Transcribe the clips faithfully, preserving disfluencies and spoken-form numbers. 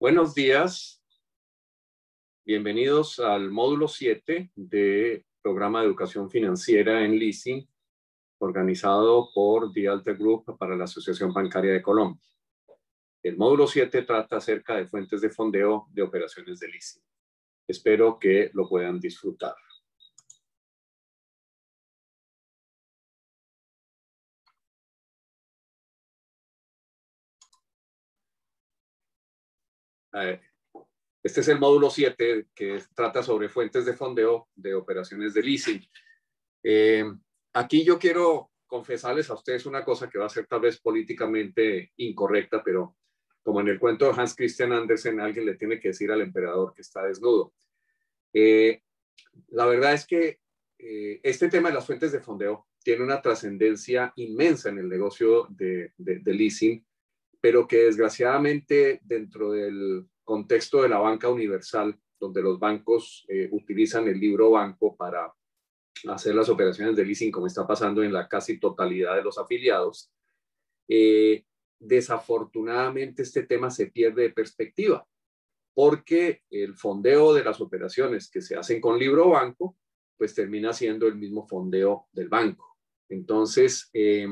Buenos días, bienvenidos al módulo siete del programa de educación financiera en leasing, organizado por The Alta Group para la Asociación Bancaria de Colombia. El módulo siete trata acerca de fuentes de fondeo de operaciones de leasing. Espero que lo puedan disfrutar. Este es el módulo siete que trata sobre fuentes de fondeo de operaciones de leasing. Eh, aquí yo quiero confesarles a ustedes una cosa que va a ser tal vez políticamente incorrecta, pero como en el cuento de Hans Christian Andersen, alguien le tiene que decir al emperador que está desnudo. Eh, la verdad es que eh, este tema de las fuentes de fondeo tiene una trascendencia inmensa en el negocio de, de, de leasing, pero que desgraciadamente dentro del contexto de la banca universal, donde los bancos eh, utilizan el libro banco para hacer las operaciones de leasing, como está pasando en la casi totalidad de los afiliados, eh, desafortunadamente este tema se pierde de perspectiva, porque el fondeo de las operaciones que se hacen con libro banco, pues termina siendo el mismo fondeo del banco. Entonces, eh,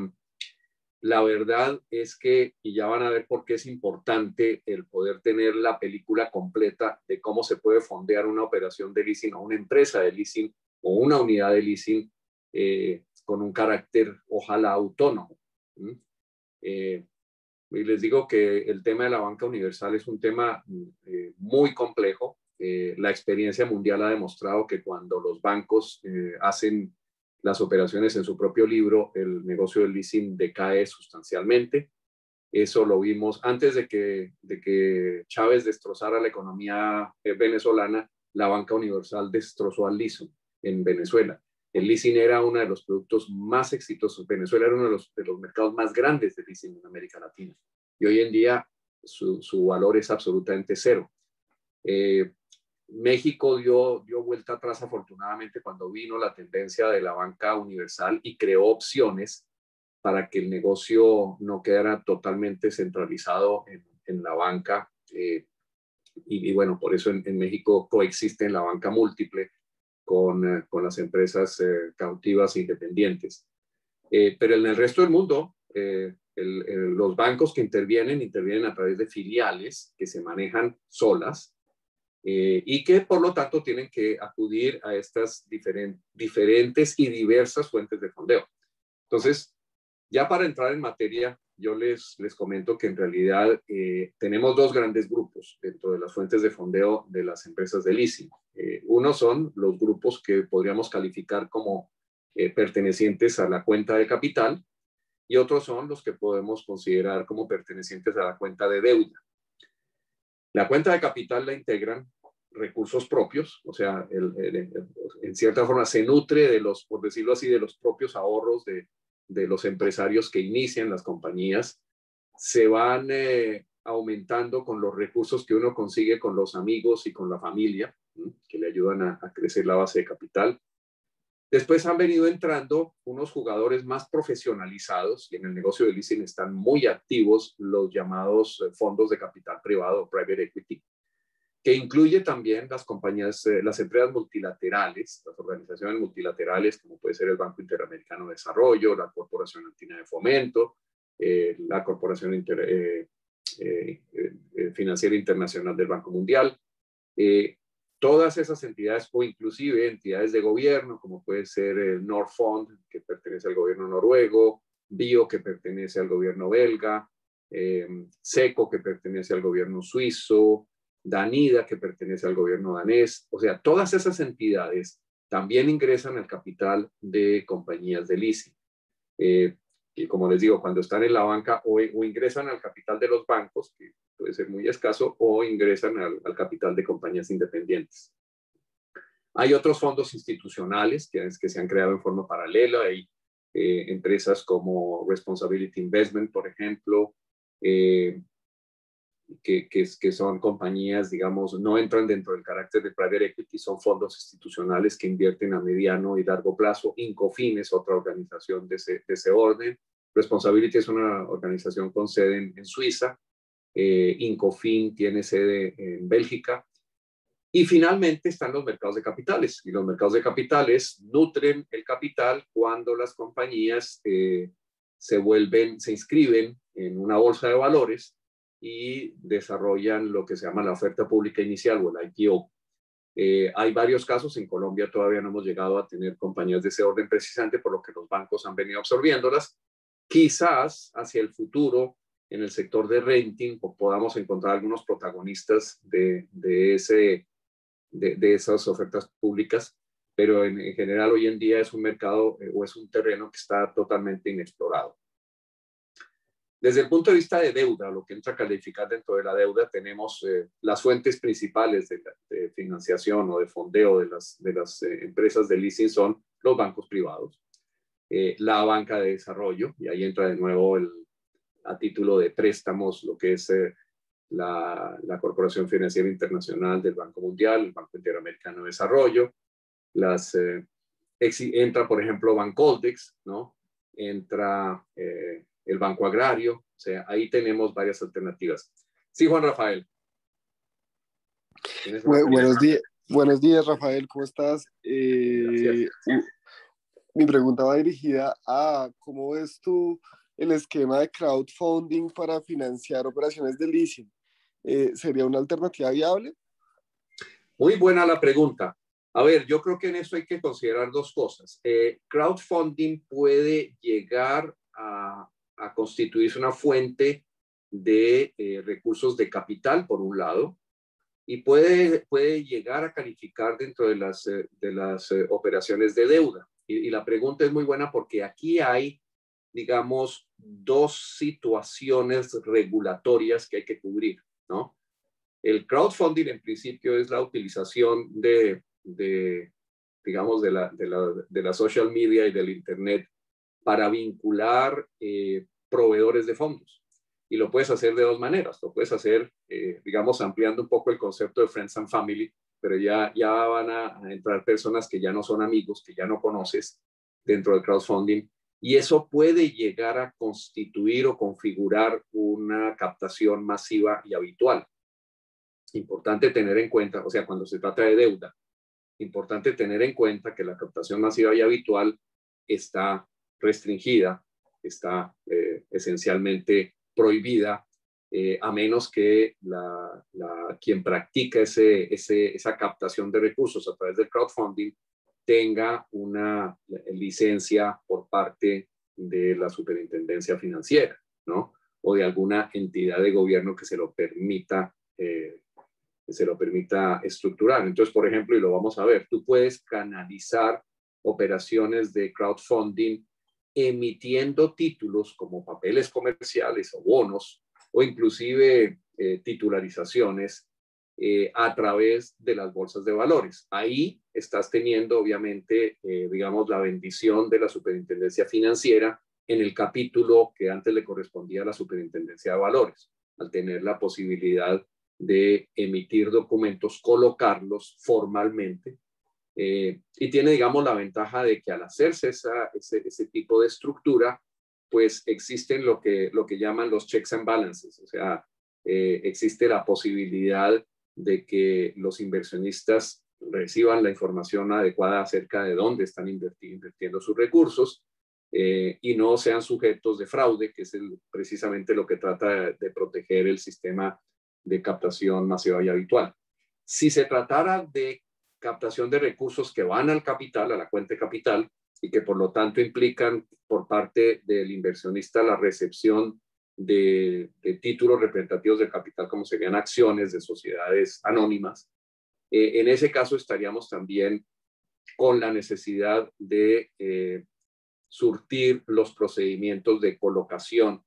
la verdad es que, y ya van a ver por qué es importante el poder tener la película completa de cómo se puede fondear una operación de leasing o una empresa de leasing o una unidad de leasing eh, con un carácter, ojalá, autónomo. ¿Mm? Eh, y les digo que el tema de la banca universal es un tema eh, muy complejo. Eh, la experiencia mundial ha demostrado que cuando los bancos eh, hacen las operaciones en su propio libro, el negocio del leasing decae sustancialmente. Eso lo vimos antes de que, de que Chávez destrozara la economía venezolana. La banca universal destrozó al leasing en Venezuela. El leasing era uno de los productos más exitosos. Venezuela era uno de los, de los mercados más grandes de leasing en América Latina. Y hoy en día su, su valor es absolutamente cero. Eh, México dio, dio vuelta atrás afortunadamente cuando vino la tendencia de la banca universal y creó opciones para que el negocio no quedara totalmente centralizado en, en la banca. Eh, y, y bueno, por eso en, en México coexiste la banca múltiple con, eh, con las empresas eh, cautivas e independientes. Eh, pero en el resto del mundo, eh, el, el, los bancos que intervienen, intervienen a través de filiales que se manejan solas, Eh, y que por lo tanto tienen que acudir a estas diferent, diferentes y diversas fuentes de fondeo. Entonces, ya para entrar en materia, yo les, les comento que en realidad eh, tenemos dos grandes grupos dentro de las fuentes de fondeo de las empresas de leasing. Eh, uno son los grupos que podríamos calificar como eh, pertenecientes a la cuenta de capital y otros son los que podemos considerar como pertenecientes a la cuenta de deuda. La cuenta de capital la integran recursos propios, o sea, el, el, el, en cierta forma se nutre de los, por decirlo así, de los propios ahorros de, de los empresarios que inician las compañías, se van eh, aumentando con los recursos que uno consigue con los amigos y con la familia, ¿sí? Que le ayudan a, a crecer la base de capital. Después han venido entrando unos jugadores más profesionalizados y en el negocio de leasing están muy activos los llamados fondos de capital privado, private equity, que incluye también las compañías, eh, las empresas multilaterales, las organizaciones multilaterales, como puede ser el Banco Interamericano de Desarrollo, la Corporación Andina de Fomento, eh, la Corporación Inter, eh, eh, eh, Financiera Internacional del Banco Mundial. Eh, todas esas entidades o inclusive entidades de gobierno, como puede ser el Norfund, que pertenece al gobierno noruego, Bio, que pertenece al gobierno belga, eh, SECO, que pertenece al gobierno suizo, Danida, que pertenece al gobierno danés. O sea, todas esas entidades también ingresan al capital de compañías de leasing. Eh, y como les digo, cuando están en la banca o, o ingresan al capital de los bancos, que puede ser muy escaso, o ingresan al, al capital de compañías independientes. Hay otros fondos institucionales que, que se han creado en forma paralela. Hay eh, empresas como Responsibility Investment, por ejemplo, eh, que, que, que son compañías, digamos, no entran dentro del carácter de private equity, son fondos institucionales que invierten a mediano y largo plazo. Incofin es otra organización de ese, de ese orden. Responsibility es una organización con sede en, en Suiza. eh, Incofin tiene sede en Bélgica. Y finalmente están los mercados de capitales. Y los mercados de capitales nutren el capital cuando las compañías eh, se vuelven, se inscriben en una bolsa de valores y desarrollan lo que se llama la oferta pública inicial o el I P O. Eh, hay varios casos, en Colombia todavía no hemos llegado a tener compañías de ese orden precisamente por lo que los bancos han venido absorbiéndolas. Quizás hacia el futuro en el sector de renting podamos encontrar algunos protagonistas de, de, ese, de, de esas ofertas públicas, pero en, en general hoy en día es un mercado eh, o es un terreno que está totalmente inexplorado. Desde el punto de vista de deuda, lo que entra a calificar dentro de la deuda, tenemos eh, las fuentes principales de, de financiación o de fondeo de las, de las eh, empresas de leasing son los bancos privados, eh, la banca de desarrollo, y ahí entra de nuevo el, a título de préstamos lo que es eh, la, la Corporación Financiera Internacional del Banco Mundial, el Banco Interamericano de Desarrollo, las, eh, entra por ejemplo Bancoldex, ¿no? Entra... Eh, el Banco Agrario, o sea, ahí tenemos varias alternativas. Sí, Juan Rafael. Bu buenos días, buenos días, Rafael, ¿cómo estás? Eh, mi pregunta va dirigida a cómo ves tú el esquema de crowdfunding para financiar operaciones de leasing. Eh, ¿Sería una alternativa viable? Muy buena la pregunta. A ver, yo creo que en eso hay que considerar dos cosas. Eh, crowdfunding puede llegar a a constituirse una fuente de eh, recursos de capital, por un lado, y puede, puede llegar a calificar dentro de las, eh, de las eh, operaciones de deuda. Y, y la pregunta es muy buena porque aquí hay, digamos, dos situaciones regulatorias que hay que cubrir, ¿no? El crowdfunding, en principio, es la utilización de, de digamos, de la, de, la, de la social media y del Internet para vincular eh, proveedores de fondos. Y lo puedes hacer de dos maneras. Lo puedes hacer, eh, digamos, ampliando un poco el concepto de Friends and Family, pero ya, ya van a, a entrar personas que ya no son amigos, que ya no conoces dentro del crowdfunding. Y eso puede llegar a constituir o configurar una captación masiva y habitual. Importante tener en cuenta, o sea, cuando se trata de deuda, importante tener en cuenta que la captación masiva y habitual está restringida, está eh, esencialmente prohibida, eh, a menos que la, la, quien practica ese, ese, esa captación de recursos a través del crowdfunding tenga una licencia por parte de la Superintendencia Financiera, ¿no? O de alguna entidad de gobierno que se lo permita, eh, que se lo permita estructurar. Entonces, por ejemplo, y lo vamos a ver, tú puedes canalizar operaciones de crowdfunding emitiendo títulos como papeles comerciales o bonos o inclusive eh, titularizaciones eh, a través de las bolsas de valores. Ahí estás teniendo obviamente, eh, digamos, la bendición de la Superintendencia Financiera en el capítulo que antes le correspondía a la Superintendencia de Valores, al tener la posibilidad de emitir documentos, colocarlos formalmente. Eh, y tiene, digamos, la ventaja de que al hacerse esa, ese, ese tipo de estructura, pues existen lo que, lo que llaman los checks and balances, o sea, eh, existe la posibilidad de que los inversionistas reciban la información adecuada acerca de dónde están invirti invirtiendo sus recursos eh, y no sean sujetos de fraude, que es el, precisamente lo que trata de, de proteger el sistema de captación masiva y habitual. Si se tratara de captación de recursos que van al capital, a la cuenta de capital, y que por lo tanto implican por parte del inversionista la recepción de, de títulos representativos del capital, como serían acciones de sociedades anónimas. Eh, en ese caso estaríamos también con la necesidad de eh, surtir los procedimientos de colocación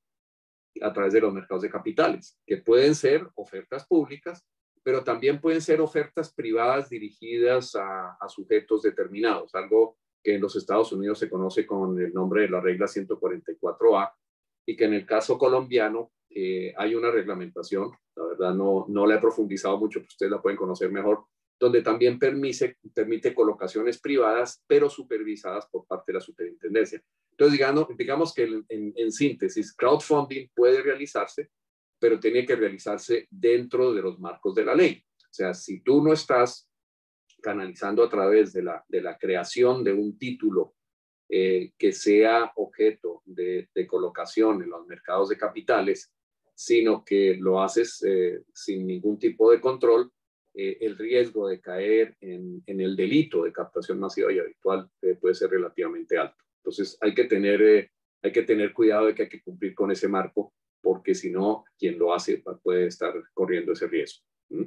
a través de los mercados de capitales, que pueden ser ofertas públicas, pero también pueden ser ofertas privadas dirigidas a, a sujetos determinados, algo que en los Estados Unidos se conoce con el nombre de la regla ciento cuarenta y cuatro A, y que en el caso colombiano eh, hay una reglamentación, la verdad no, no la he profundizado mucho, pero ustedes la pueden conocer mejor, donde también permite, permite colocaciones privadas, pero supervisadas por parte de la superintendencia. Entonces, digamos, digamos que en, en, en síntesis, crowdfunding puede realizarse, pero tiene que realizarse dentro de los marcos de la ley. O sea, si tú no estás canalizando a través de la, de la creación de un título eh, que sea objeto de, de colocación en los mercados de capitales, sino que lo haces eh, sin ningún tipo de control, eh, el riesgo de caer en, en el delito de captación masiva y habitual eh, puede ser relativamente alto. Entonces hay que tener, eh, hay que tener cuidado de que hay que cumplir con ese marco, porque si no, quien lo hace puede estar corriendo ese riesgo. ¿Mm?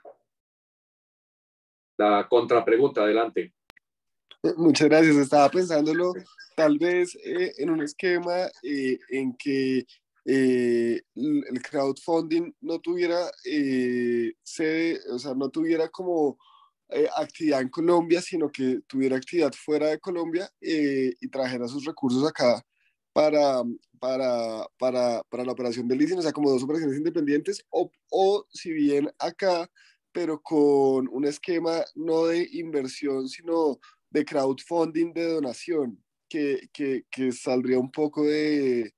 La contrapregunta, adelante. Muchas gracias. Estaba pensándolo tal vez eh, en un esquema eh, en que eh, el crowdfunding no tuviera eh, sede, o sea, no tuviera como eh, actividad en Colombia, sino que tuviera actividad fuera de Colombia eh, y trajera sus recursos acá para, para, para, para la operación de leasing, o sea, como dos operaciones independientes, o, o si bien acá, pero con un esquema no de inversión, sino de crowdfunding, de donación, que, que, que saldría un poco de,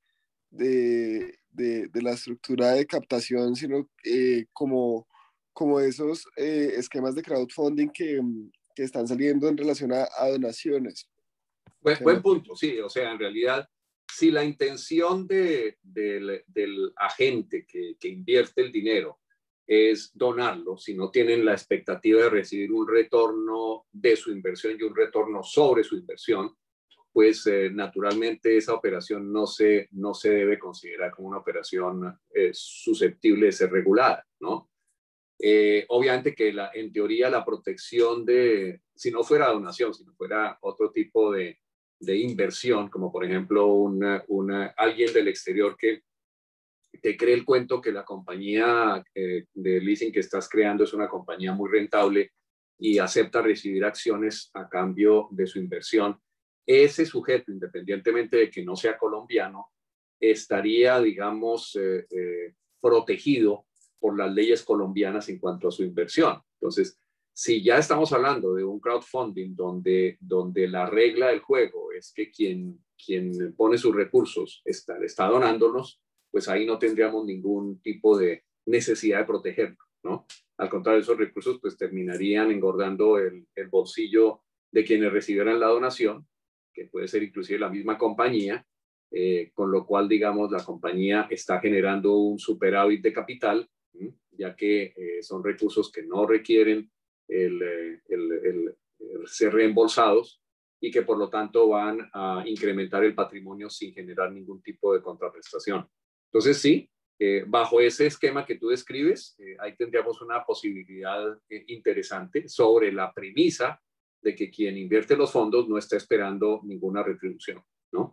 de, de, de la estructura de captación, sino eh, como, como esos eh, esquemas de crowdfunding que, que están saliendo en relación a, a donaciones. Buen, buen punto, sí, o sea, en realidad, si la intención de, del, del agente que, que invierte el dinero es donarlo, si no tienen la expectativa de recibir un retorno de su inversión y un retorno sobre su inversión, pues eh, naturalmente esa operación no se, no se debe considerar como una operación eh, susceptible de ser regulada, ¿no? Eh, obviamente que la, en teoría la protección de, si no fuera donación, si no fuera otro tipo de, de inversión, como por ejemplo una, una, alguien del exterior que te cree el cuento que la compañía eh, de leasing que estás creando es una compañía muy rentable y acepta recibir acciones a cambio de su inversión, ese sujeto, independientemente de que no sea colombiano, estaría, digamos, eh, eh, protegido por las leyes colombianas en cuanto a su inversión. Entonces, si ya estamos hablando de un crowdfunding donde, donde la regla del juego es que quien, quien pone sus recursos está, está donándolos, pues ahí no tendríamos ningún tipo de necesidad de protegerlo, ¿no? Al contrario, esos recursos pues terminarían engordando el, el bolsillo de quienes recibieran la donación, que puede ser inclusive la misma compañía, eh, con lo cual, digamos, la compañía está generando un superávit de capital, ¿sí? Ya que eh, son recursos que no requieren el, el, el, el ser reembolsados y que por lo tanto van a incrementar el patrimonio sin generar ningún tipo de contraprestación. Entonces, sí, eh, bajo ese esquema que tú describes, eh, ahí tendríamos una posibilidad eh, interesante sobre la premisa de que quien invierte los fondos no está esperando ninguna retribución, ¿no?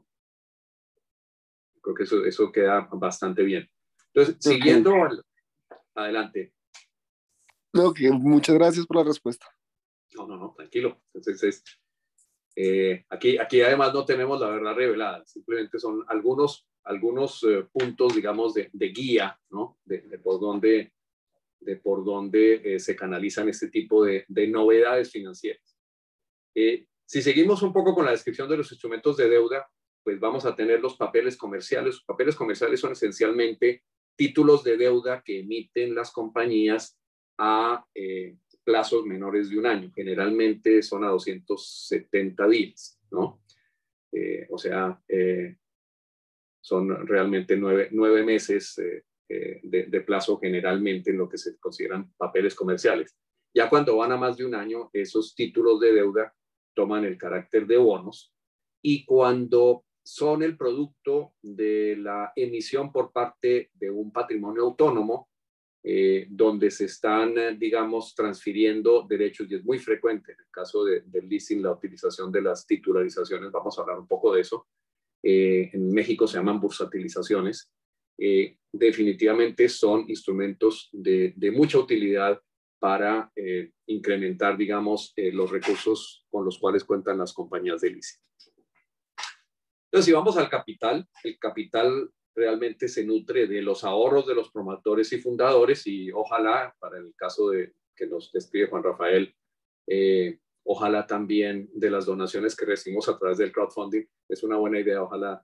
Creo que eso, eso queda bastante bien. Entonces, siguiendo Okay. adelante. No, que muchas gracias por la respuesta. No, no, no, tranquilo. Entonces, eh, aquí, aquí además no tenemos la verdad revelada, simplemente son algunos, algunos eh, puntos, digamos, de, de guía, ¿no? De, de por dónde, de por dónde eh, se canalizan este tipo de, de novedades financieras. Eh, si seguimos un poco con la descripción de los instrumentos de deuda, pues vamos a tener los papeles comerciales. Los papeles comerciales son esencialmente títulos de deuda que emiten las compañías a eh, plazos menores de un año. Generalmente son a doscientos setenta días, ¿no? Eh, o sea, eh, son realmente nueve, nueve meses eh, eh, de, de plazo generalmente en lo que se consideran papeles comerciales. Ya cuando van a más de un año, esos títulos de deuda toman el carácter de bonos y cuando son el producto de la emisión por parte de un patrimonio autónomo, eh, donde se están, eh, digamos, transfiriendo derechos, y es muy frecuente en el caso de, del leasing, la utilización de las titularizaciones, vamos a hablar un poco de eso. Eh, en México se llaman bursatilizaciones. Eh, definitivamente son instrumentos de, de mucha utilidad para eh, incrementar, digamos, eh, los recursos con los cuales cuentan las compañías de leasing. Entonces, si vamos al capital, el capital realmente se nutre de los ahorros de los promotores y fundadores y ojalá, para el caso de que nos describe Juan Rafael, eh, ojalá también de las donaciones que recibimos a través del crowdfunding. Es una buena idea, ojalá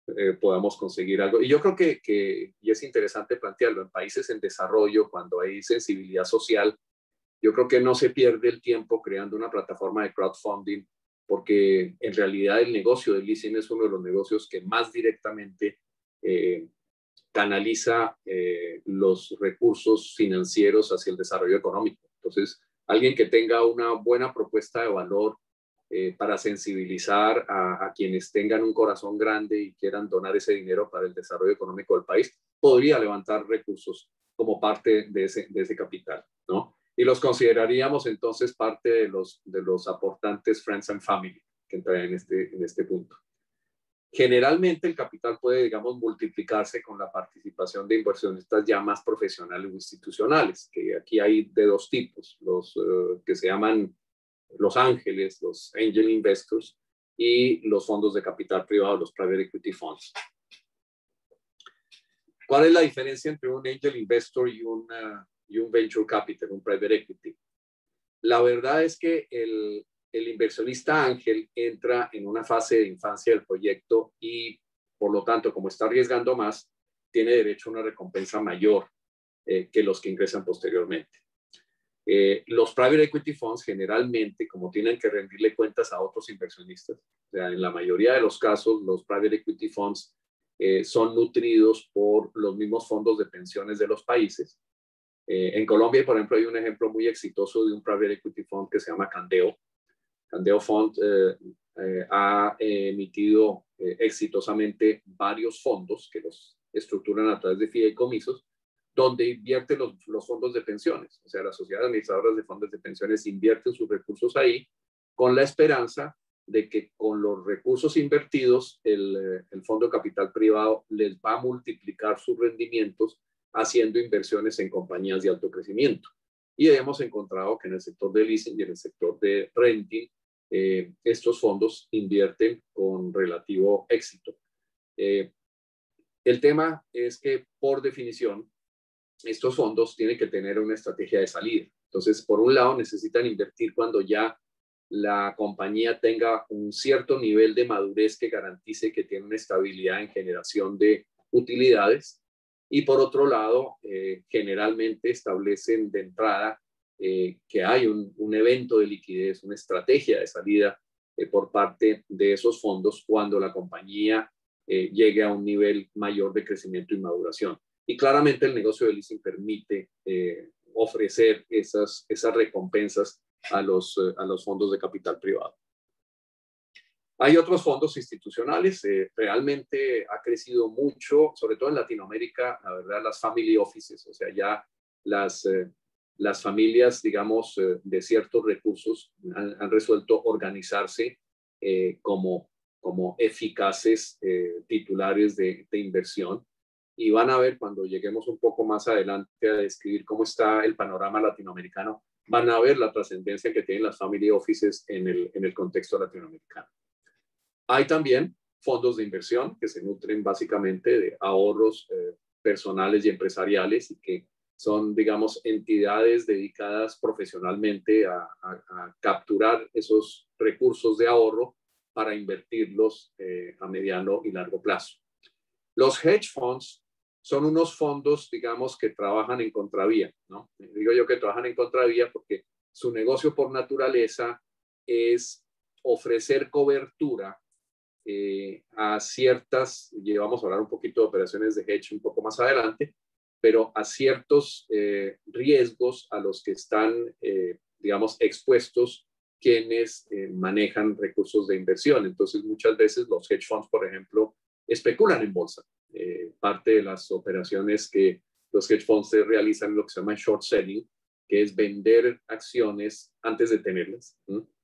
eh, podamos conseguir algo. Y yo creo que, que, y es interesante plantearlo, en países en desarrollo, cuando hay sensibilidad social, yo creo que no se pierde el tiempo creando una plataforma de crowdfunding, porque en realidad el negocio del leasing es uno de los negocios que más directamente eh, canaliza eh, los recursos financieros hacia el desarrollo económico. Entonces, alguien que tenga una buena propuesta de valor eh, para sensibilizar a, a quienes tengan un corazón grande y quieran donar ese dinero para el desarrollo económico del país, podría levantar recursos como parte de ese, de ese capital, ¿no? Y los consideraríamos entonces parte de los, de los aportantes Friends and Family que entran en este, en este punto. Generalmente el capital puede, digamos, multiplicarse con la participación de inversionistas ya más profesionales o institucionales, que aquí hay de dos tipos, los uh, que se llaman los ángeles, los angel investors, y los fondos de capital privado, los private equity funds. ¿Cuál es la diferencia entre un angel investor y, una, y un venture capital, un private equity? La verdad es que el, el inversionista ángel entra en una fase de infancia del proyecto y, por lo tanto, como está arriesgando más, tiene derecho a una recompensa mayor eh, que los que ingresan posteriormente. Eh, los private equity funds generalmente, como tienen que rendirle cuentas a otros inversionistas, o sea, en la mayoría de los casos, los private equity funds eh, son nutridos por los mismos fondos de pensiones de los países. Eh, en Colombia, por ejemplo, hay un ejemplo muy exitoso de un private equity fund que se llama Candeo. Candeo Fund eh, eh, ha eh, emitido eh, exitosamente varios fondos que los estructuran a través de fideicomisos, donde invierte los, los fondos de pensiones. O sea, las sociedades administradoras de fondos de pensiones invierten sus recursos ahí con la esperanza de que con los recursos invertidos el, el fondo de capital privado les va a multiplicar sus rendimientos haciendo inversiones en compañías de alto crecimiento. Y hemos encontrado que en el sector de leasing y en el sector de renting, eh, estos fondos invierten con relativo éxito. Eh, el tema es que, por definición, estos fondos tienen que tener una estrategia de salida. Entonces, por un lado, necesitan invertir cuando ya la compañía tenga un cierto nivel de madurez que garantice que tiene una estabilidad en generación de utilidades. Y por otro lado, eh, generalmente establecen de entrada eh, que hay un, un evento de liquidez, una estrategia de salida eh, por parte de esos fondos cuando la compañía eh, llegue a un nivel mayor de crecimiento y maduración. Y claramente el negocio de leasing permite eh, ofrecer esas, esas recompensas a los, a los fondos de capital privado. Hay otros fondos institucionales, eh, realmente ha crecido mucho, sobre todo en Latinoamérica, la verdad, las family offices, o sea, ya las, eh, las familias, digamos, eh, de ciertos recursos han, han resuelto organizarse eh, como, como eficaces eh, titulares de, de inversión. Y van a ver cuando lleguemos un poco más adelante a describir cómo está el panorama latinoamericano, van a ver la trascendencia que tienen las family offices en el, en el contexto latinoamericano. Hay también fondos de inversión que se nutren básicamente de ahorros eh, personales y empresariales y que son, digamos, entidades dedicadas profesionalmente a, a, a capturar esos recursos de ahorro para invertirlos eh, a mediano y largo plazo. Los hedge funds son unos fondos, digamos, que trabajan en contravía, ¿no? Digo yo que trabajan en contravía porque su negocio por naturaleza es ofrecer cobertura eh, a ciertas, y vamos a hablar un poquito de operaciones de hedge un poco más adelante, pero a ciertos eh, riesgos a los que están, eh, digamos, expuestos quienes eh, manejan recursos de inversión. Entonces, muchas veces los hedge funds, por ejemplo, especulan en bolsa. Eh, parte de las operaciones que los hedge funds realizan lo que se llama short selling, que es vender acciones antes de tenerlas,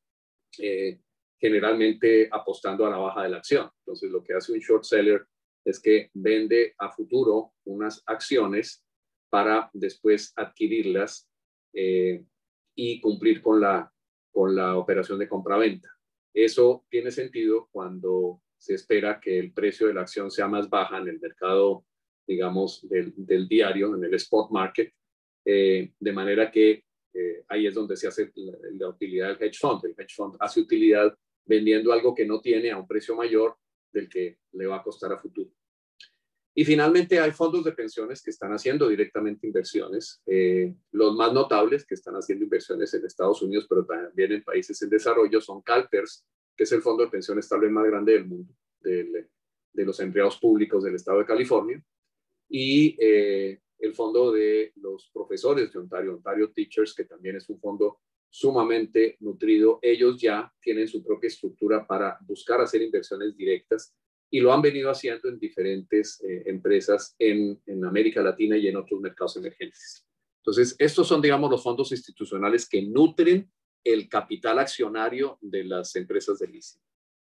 eh, generalmente apostando a la baja de la acción. Entonces, lo que hace un short seller es que vende a futuro unas acciones para después adquirirlas eh, y cumplir con la, con la operación de compra-venta. Eso tiene sentido cuando se espera que el precio de la acción sea más baja en el mercado, digamos, del, del diario, en el spot market, eh, de manera que eh, ahí es donde se hace la, la utilidad del hedge fund. El hedge fund hace utilidad vendiendo algo que no tiene a un precio mayor del que le va a costar a futuro. Y finalmente hay fondos de pensiones que están haciendo directamente inversiones. Eh, los más notables que están haciendo inversiones en Estados Unidos, pero también en países en desarrollo, son CalPERS, que es el fondo de pensión estable más grande del mundo, de, de los empleados públicos del estado de California, y eh, el fondo de los profesores de Ontario, Ontario Teachers, que también es un fondo sumamente nutrido. Ellos ya tienen su propia estructura para buscar hacer inversiones directas y lo han venido haciendo en diferentes eh, empresas en, en América Latina y en otros mercados emergentes. Entonces, estos son, digamos, los fondos institucionales que nutren el capital accionario de las empresas de leasing.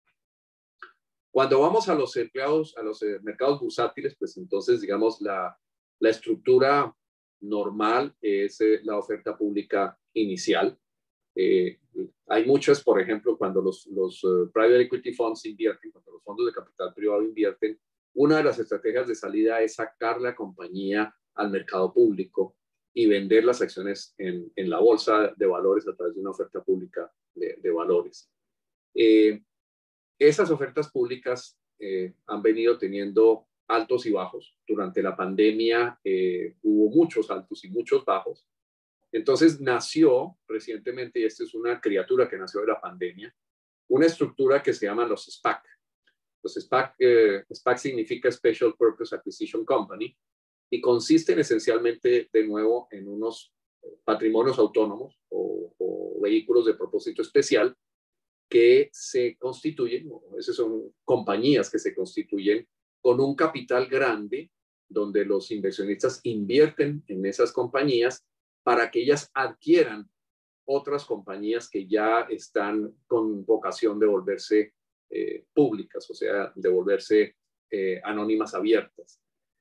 Cuando vamos a los empleados, a los eh, mercados bursátiles, pues entonces, digamos, la, la estructura normal es eh, la oferta pública inicial. Eh, hay muchas, por ejemplo, cuando los, los uh, private equity funds invierten, cuando los fondos de capital privado invierten, una de las estrategias de salida es sacar la compañía al mercado público y vender las acciones en, en la bolsa de valores a través de una oferta pública de, de valores. Eh, esas ofertas públicas eh, han venido teniendo altos y bajos. Durante la pandemia eh, hubo muchos altos y muchos bajos. Entonces nació recientemente, y esta es una criatura que nació de la pandemia, una estructura que se llama los SPAC. Los SPAC, eh, SPAC significa Special Purpose Acquisition Company, y consisten esencialmente, de nuevo, en unos patrimonios autónomos o, o vehículos de propósito especial que se constituyen, o esas son compañías que se constituyen con un capital grande, donde los inversionistas invierten en esas compañías para que ellas adquieran otras compañías que ya están con vocación de volverse eh, públicas, o sea, de volverse eh, anónimas abiertas.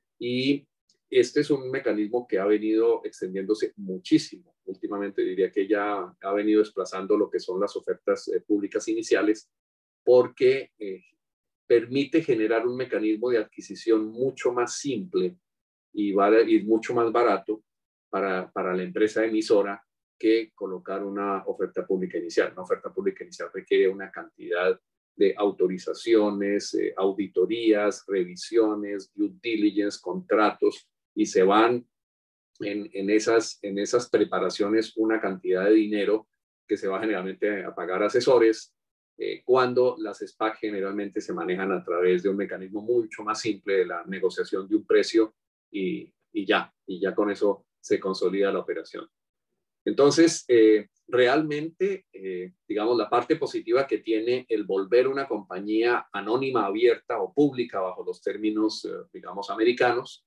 Y este es un mecanismo que ha venido extendiéndose muchísimo. Últimamente diría que ya ha venido desplazando lo que son las ofertas eh, públicas iniciales, porque eh, permite generar un mecanismo de adquisición mucho más simple y, y mucho más barato para, para la empresa emisora que colocar una oferta pública inicial. Una oferta pública inicial requiere una cantidad de autorizaciones, eh, auditorías, revisiones, due diligence, contratos, y se van en, en, esas, en esas preparaciones una cantidad de dinero que se va generalmente a pagar asesores, eh, cuando las SPAC generalmente se manejan a través de un mecanismo mucho más simple de la negociación de un precio y, y ya, y ya con eso se consolida la operación. Entonces, eh, realmente, eh, digamos, la parte positiva que tiene el volver una compañía anónima, abierta o pública bajo los términos, eh, digamos, americanos,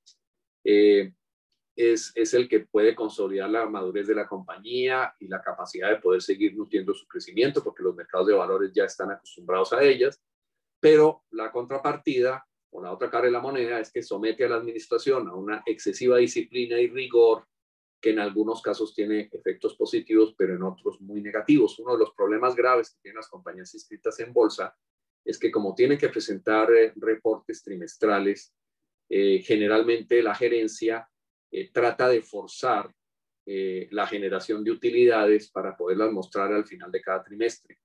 eh, es, es el que puede consolidar la madurez de la compañía y la capacidad de poder seguir nutriendo su crecimiento, porque los mercados de valores ya están acostumbrados a ellas. Pero la contrapartida, o la otra cara de la moneda, es que somete a la administración a una excesiva disciplina y rigor, que en algunos casos tiene efectos positivos, pero en otros muy negativos. Uno de los problemas graves que tienen las compañías inscritas en bolsa es que, como tienen que presentar eh, reportes trimestrales, eh, generalmente la gerencia eh, trata de forzar eh, la generación de utilidades para poderlas mostrar al final de cada trimestre.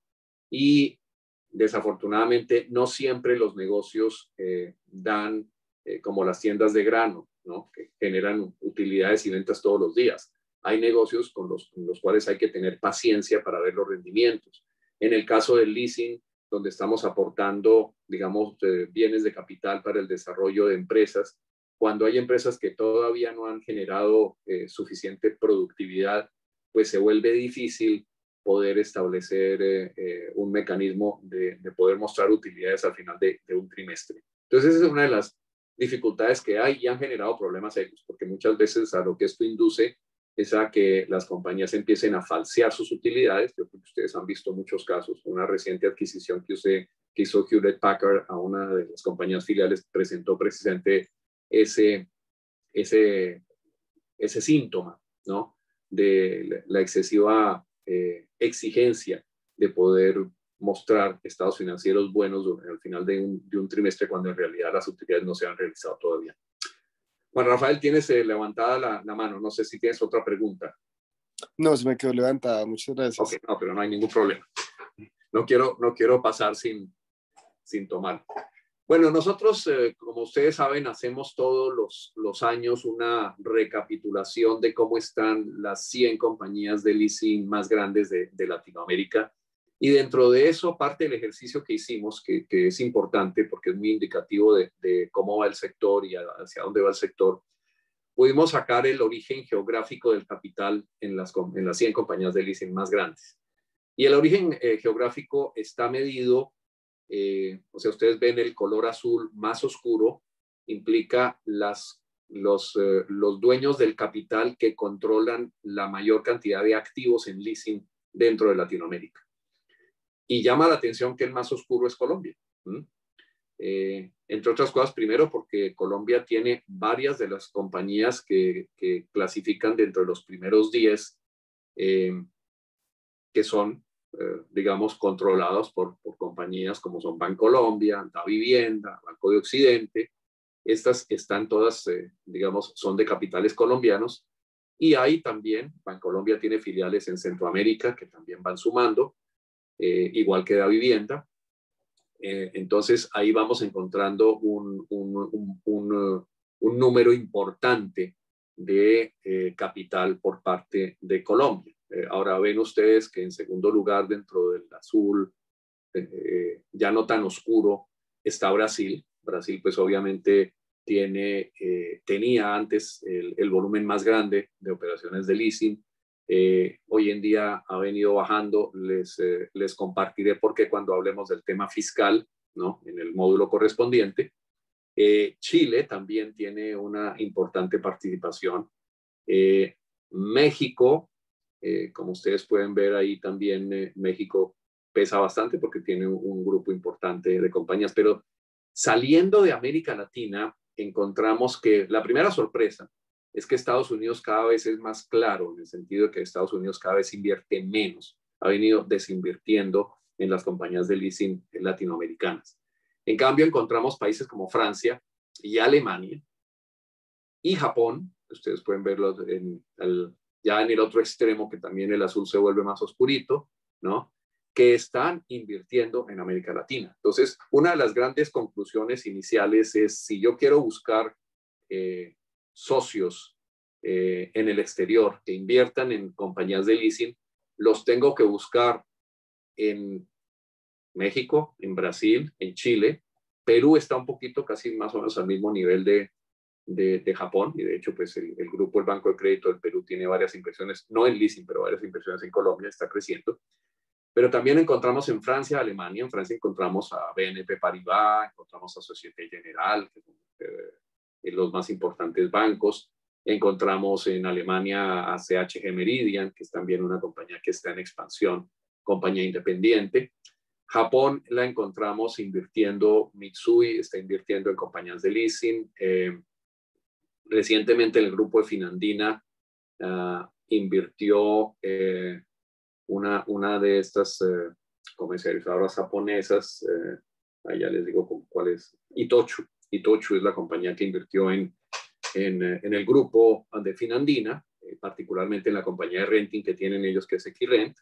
Y desafortunadamente no siempre los negocios eh, dan eh, como las tiendas de grano, ¿no?, que generan utilidades y ventas todos los días. Hay negocios con los, con los cuales hay que tener paciencia para ver los rendimientos. En el caso del leasing, donde estamos aportando, digamos, eh, bienes de capital para el desarrollo de empresas, cuando hay empresas que todavía no han generado eh, suficiente productividad, pues se vuelve difícil poder establecer eh, eh, un mecanismo de, de poder mostrar utilidades al final de, de un trimestre. Entonces, esa es una de las dificultades que hay y han generado problemas serios, porque muchas veces a lo que esto induce es a que las compañías empiecen a falsear sus utilidades. Yo creo que ustedes han visto muchos casos. Una reciente adquisición que, usted, que hizo Hewlett Packard a una de las compañías filiales presentó precisamente ese, ese, ese síntoma, ¿no?, de la excesiva eh, exigencia de poder mostrar estados financieros buenos al final de un, de un trimestre, cuando en realidad las utilidades no se han realizado todavía. Juan Rafael, tienes eh, levantada la, la mano. No sé si tienes otra pregunta. No, se me quedó levantada. Muchas gracias. Ok, no, pero no hay ningún problema. No quiero, no quiero pasar sin, sin tomar. Bueno, nosotros, eh, como ustedes saben, hacemos todos los, los años una recapitulación de cómo están las cien compañías de leasing más grandes de, de Latinoamérica. Y dentro de eso, parte del ejercicio que hicimos, que, que es importante porque es muy indicativo de, de cómo va el sector y hacia dónde va el sector, pudimos sacar el origen geográfico del capital en las, en las cien compañías de leasing más grandes. Y el origen eh, geográfico está medido, eh, o sea, ustedes ven el color azul más oscuro, implica las, los, eh, los dueños del capital que controlan la mayor cantidad de activos en leasing dentro de Latinoamérica. Y llama la atención que el más oscuro es Colombia. ¿Mm? Eh, entre otras cosas, primero porque Colombia tiene varias de las compañías que, que clasifican dentro de los primeros diez, eh, que son, eh, digamos, controlados por, por compañías como son Bancolombia, Da Vivienda, Banco de Occidente. Estas están todas, eh, digamos, son de capitales colombianos. Y hay también, Bancolombia tiene filiales en Centroamérica que también van sumando, eh, igual que Da Vivienda. Eh, entonces, ahí vamos encontrando un, un, un, un, un número importante de eh, capital por parte de Colombia. Eh, ahora ven ustedes que en segundo lugar, dentro del azul, eh, ya no tan oscuro, está Brasil. Brasil, pues obviamente tiene, eh, tenía antes el, el volumen más grande de operaciones de leasing. Eh, hoy en día ha venido bajando. Les, eh, les compartiré por qué cuando hablemos del tema fiscal, ¿no? En el módulo correspondiente. Eh, Chile también tiene una importante participación. Eh, México, eh, como ustedes pueden ver ahí también, eh, México pesa bastante porque tiene un, un grupo importante de compañías, pero saliendo de América Latina, encontramos que la primera sorpresa es que Estados Unidos cada vez es más claro, en el sentido de que Estados Unidos cada vez invierte menos, ha venido desinvirtiendo en las compañías de leasing latinoamericanas. En cambio, encontramos países como Francia y Alemania y Japón, ustedes pueden verlo en el, ya en el otro extremo, que también el azul se vuelve más oscurito, ¿no? Que están invirtiendo en América Latina. Entonces, una de las grandes conclusiones iniciales es, si yo quiero buscar eh, socios eh, en el exterior que inviertan en compañías de leasing, los tengo que buscar en México, en Brasil, en Chile. Perú está un poquito casi más o menos al mismo nivel de, de, de Japón, y de hecho pues el, el grupo, el Banco de Crédito del Perú tiene varias inversiones, no en leasing, pero varias inversiones en Colombia, está creciendo. Pero también encontramos en Francia, Alemania, en Francia encontramos a B N P Paribas, encontramos a Société Générale, que son eh, los más importantes bancos. Encontramos en Alemania a C H G Meridian, que es también una compañía que está en expansión, compañía independiente. Japón la encontramos invirtiendo, Mitsui está invirtiendo en compañías de leasing. Eh, recientemente el grupo de Finandina uh, invirtió eh, una, una de estas eh, comercializadoras japonesas, eh, allá les digo cuál es, Itochu. Itochu es la compañía que invirtió en, en, en el grupo de Finandina, eh, particularmente en la compañía de renting que tienen ellos, que es Equirent.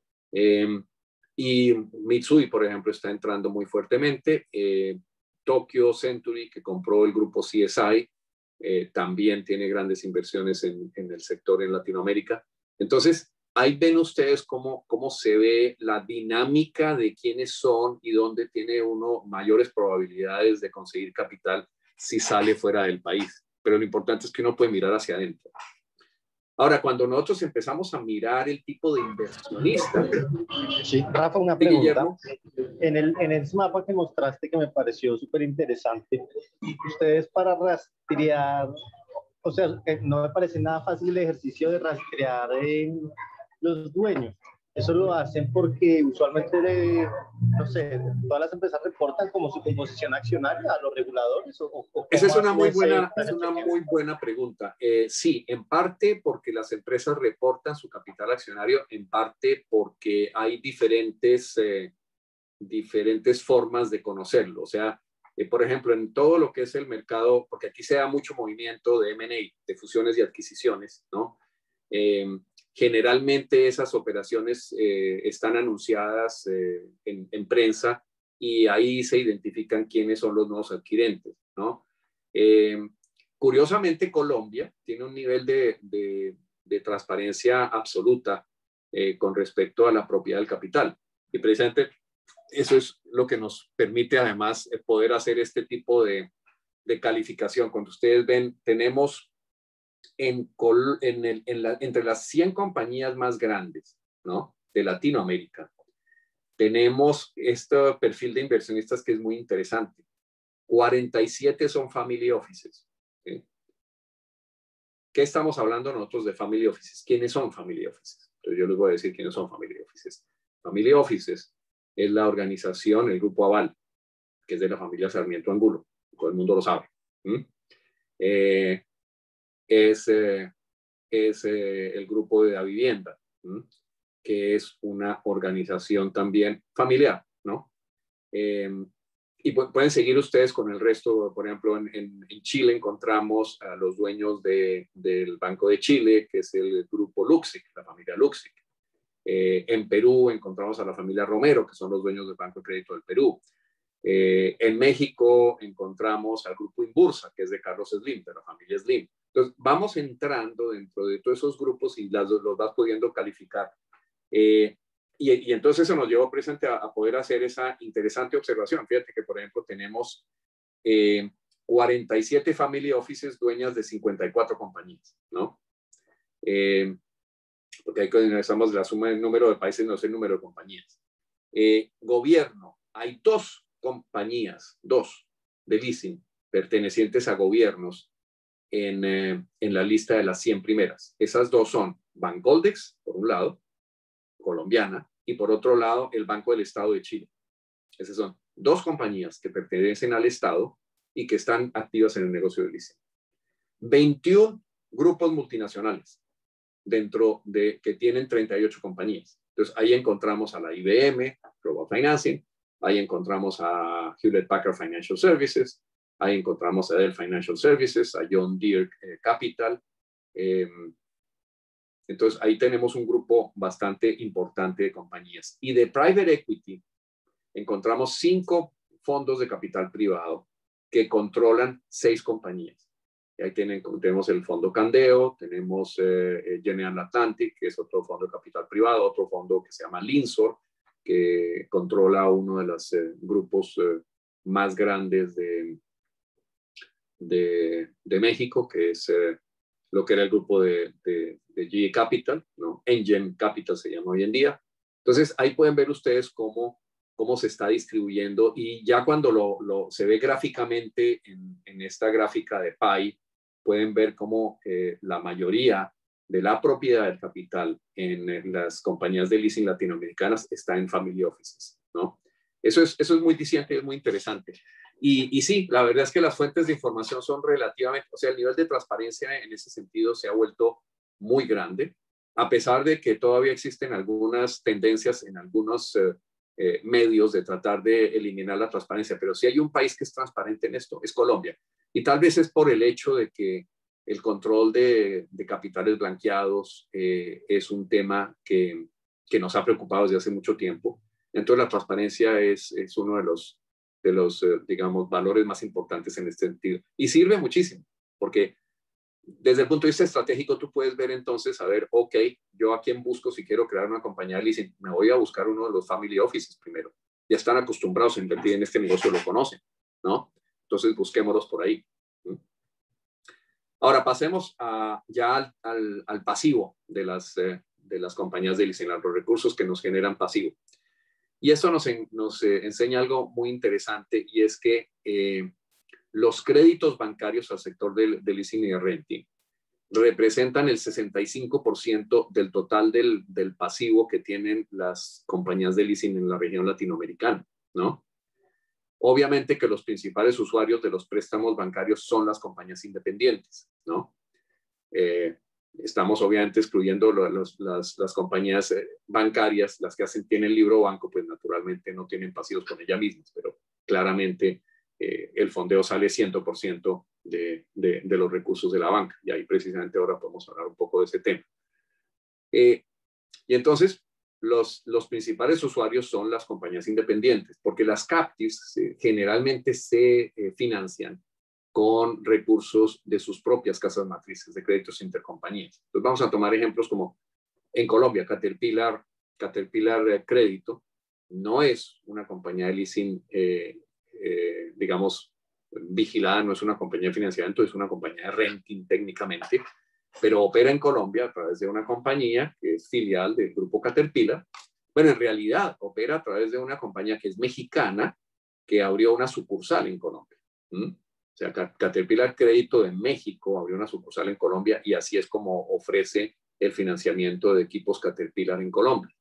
Eh, y Mitsui, por ejemplo, está entrando muy fuertemente. Eh, Tokyo Century, que compró el grupo C S I, eh, también tiene grandes inversiones en, en el sector en Latinoamérica. Entonces, ahí ven ustedes cómo, cómo se ve la dinámica de quiénes son y dónde tiene uno mayores probabilidades de conseguir capital si sale fuera del país. Pero lo importante es que uno puede mirar hacia adentro. Ahora, cuando nosotros empezamos a mirar el tipo de inversionista... Sí, Rafa, una pregunta. En el, en ese mapa que mostraste, que me pareció súper interesante, ustedes para rastrear, o sea, no me parece nada fácil el ejercicio de rastrear en los dueños. Eso lo hacen porque usualmente, de, no sé, todas las empresas reportan como su composición accionaria a los reguladores. ¿O, o Esa es una muy buena, es una muy buena pregunta. Eh, sí, en parte porque las empresas reportan su capital accionario, en parte porque hay diferentes, eh, diferentes formas de conocerlo. O sea, eh, por ejemplo, en todo lo que es el mercado, porque aquí se da mucho movimiento de M and A, de fusiones y adquisiciones, ¿no? Eh, Generalmente esas operaciones eh, están anunciadas eh, en, en prensa y ahí se identifican quiénes son los nuevos adquirentes, ¿no? Eh, curiosamente, Colombia tiene un nivel de, de, de transparencia absoluta eh, con respecto a la propiedad del capital. Y precisamente eso es lo que nos permite además poder hacer este tipo de, de calificación. Cuando ustedes ven, tenemos en, en el, en la, entre las cien compañías más grandes, ¿no?, de Latinoamérica, tenemos este perfil de inversionistas que es muy interesante. cuarenta y siete son family offices. ¿Sí? ¿Qué estamos hablando nosotros de family offices? ¿Quiénes son family offices? Entonces yo les voy a decir quiénes son family offices. Family offices es la organización, el grupo Aval, que es de la familia Sarmiento Angulo. Todo el mundo lo sabe. ¿Mm? Eh, es eh, es eh, el grupo de la vivienda, ¿m? que es una organización también familiar, ¿no? Eh, y pu pueden seguir ustedes con el resto. Por ejemplo, en, en, en Chile encontramos a los dueños de, del Banco de Chile, que es el grupo Luxic, la familia Luxic. Eh, en Perú encontramos a la familia Romero, que son los dueños del Banco de Crédito del Perú. Eh, en México encontramos al grupo Inbursa, que es de Carlos Slim, de la familia Slim. Entonces, vamos entrando dentro de todos esos grupos y las, los vas pudiendo calificar. Eh, y, y entonces eso nos llevó presente a, a poder hacer esa interesante observación. Fíjate que, por ejemplo, tenemos eh, cuarenta y siete family offices dueñas de cincuenta y cuatro compañías, ¿no? Eh, porque ahí estamos la suma del número de países, no es el número de compañías. Eh, gobierno, hay dos compañías, dos de leasing pertenecientes a gobiernos en, eh, en la lista de las cien primeras. Esas dos son Bancoldex, por un lado, colombiana, y por otro lado, el Banco del Estado de Chile. Esas son dos compañías que pertenecen al Estado y que están activas en el negocio de leasing. veintiún grupos multinacionales dentro de que tienen treinta y ocho compañías. Entonces, ahí encontramos a la I B M, Global Financing, ahí encontramos a Hewlett Packard Financial Services, ahí encontramos a Dell Financial Services, a John Deere eh, Capital. Eh, entonces, ahí tenemos un grupo bastante importante de compañías. Y de Private Equity, encontramos cinco fondos de capital privado que controlan seis compañías. Y ahí tienen, tenemos el fondo Candeo, tenemos eh, General Atlantic, que es otro fondo de capital privado, otro fondo que se llama Linsor, que controla uno de los eh, grupos eh, más grandes de, de, de México, que es eh, lo que era el grupo de, de, de G E Capital, ¿no? Engine Capital se llama hoy en día. Entonces, ahí pueden ver ustedes cómo, cómo se está distribuyendo, y ya cuando lo, lo, se ve gráficamente en, en esta gráfica de Pie, pueden ver cómo eh, la mayoría de la propiedad del capital en, en las compañías de leasing latinoamericanas está en family offices, ¿no? Eso es, eso es muy diciente, es muy interesante. Y, y sí, la verdad es que las fuentes de información son relativamente, o sea, el nivel de transparencia en ese sentido se ha vuelto muy grande, a pesar de que todavía existen algunas tendencias en algunos eh, eh, medios de tratar de eliminar la transparencia, pero si hay un país que es transparente en esto, es Colombia. Y tal vez es por el hecho de que el control de, de capitales blanqueados eh, es un tema que, que nos ha preocupado desde hace mucho tiempo. Entonces la transparencia es, es uno de los, de los eh, digamos, valores más importantes en este sentido. Y sirve muchísimo, porque desde el punto de vista estratégico tú puedes ver entonces, a ver, ok, yo a quién busco si quiero crear una compañía de leasing. Me voy a buscar uno de los family offices primero. Ya están acostumbrados a invertir en este negocio, lo conocen, ¿no? Entonces busquémoslos por ahí. ¿Mm? Ahora pasemos a, ya al, al, al pasivo de las, eh, de las compañías de leasing, los recursos que nos generan pasivo. Y esto nos, en, nos eh, enseña algo muy interesante, y es que eh, los créditos bancarios al sector del, del leasing y de renting representan el sesenta y cinco por ciento del total del, del pasivo que tienen las compañías de leasing en la región latinoamericana, ¿no? Obviamente que los principales usuarios de los préstamos bancarios son las compañías independientes, ¿no? Eh, estamos obviamente excluyendo los, las, las compañías bancarias, las que hacen, tienen libro banco, pues naturalmente no tienen pasivos con ellas mismas, pero claramente eh, el fondeo sale cien por ciento de, de, de los recursos de la banca, y ahí precisamente ahora podemos hablar un poco de ese tema. Eh, y entonces, los, los principales usuarios son las compañías independientes, porque las captives eh, generalmente se eh, financian con recursos de sus propias casas matrices de créditos intercompañías. Entonces vamos a tomar ejemplos como en Colombia, Caterpillar, Caterpillar eh, Crédito no es una compañía de leasing, eh, eh, digamos, vigilada, no es una compañía de financiamiento, es una compañía de renting técnicamente, pero opera en Colombia a través de una compañía que es filial del grupo Caterpillar. Bueno, en realidad opera a través de una compañía que es mexicana, que abrió una sucursal en Colombia. ¿Mm? O sea, Caterpillar Crédito de México abrió una sucursal en Colombia y así es como ofrece el financiamiento de equipos Caterpillar en Colombia.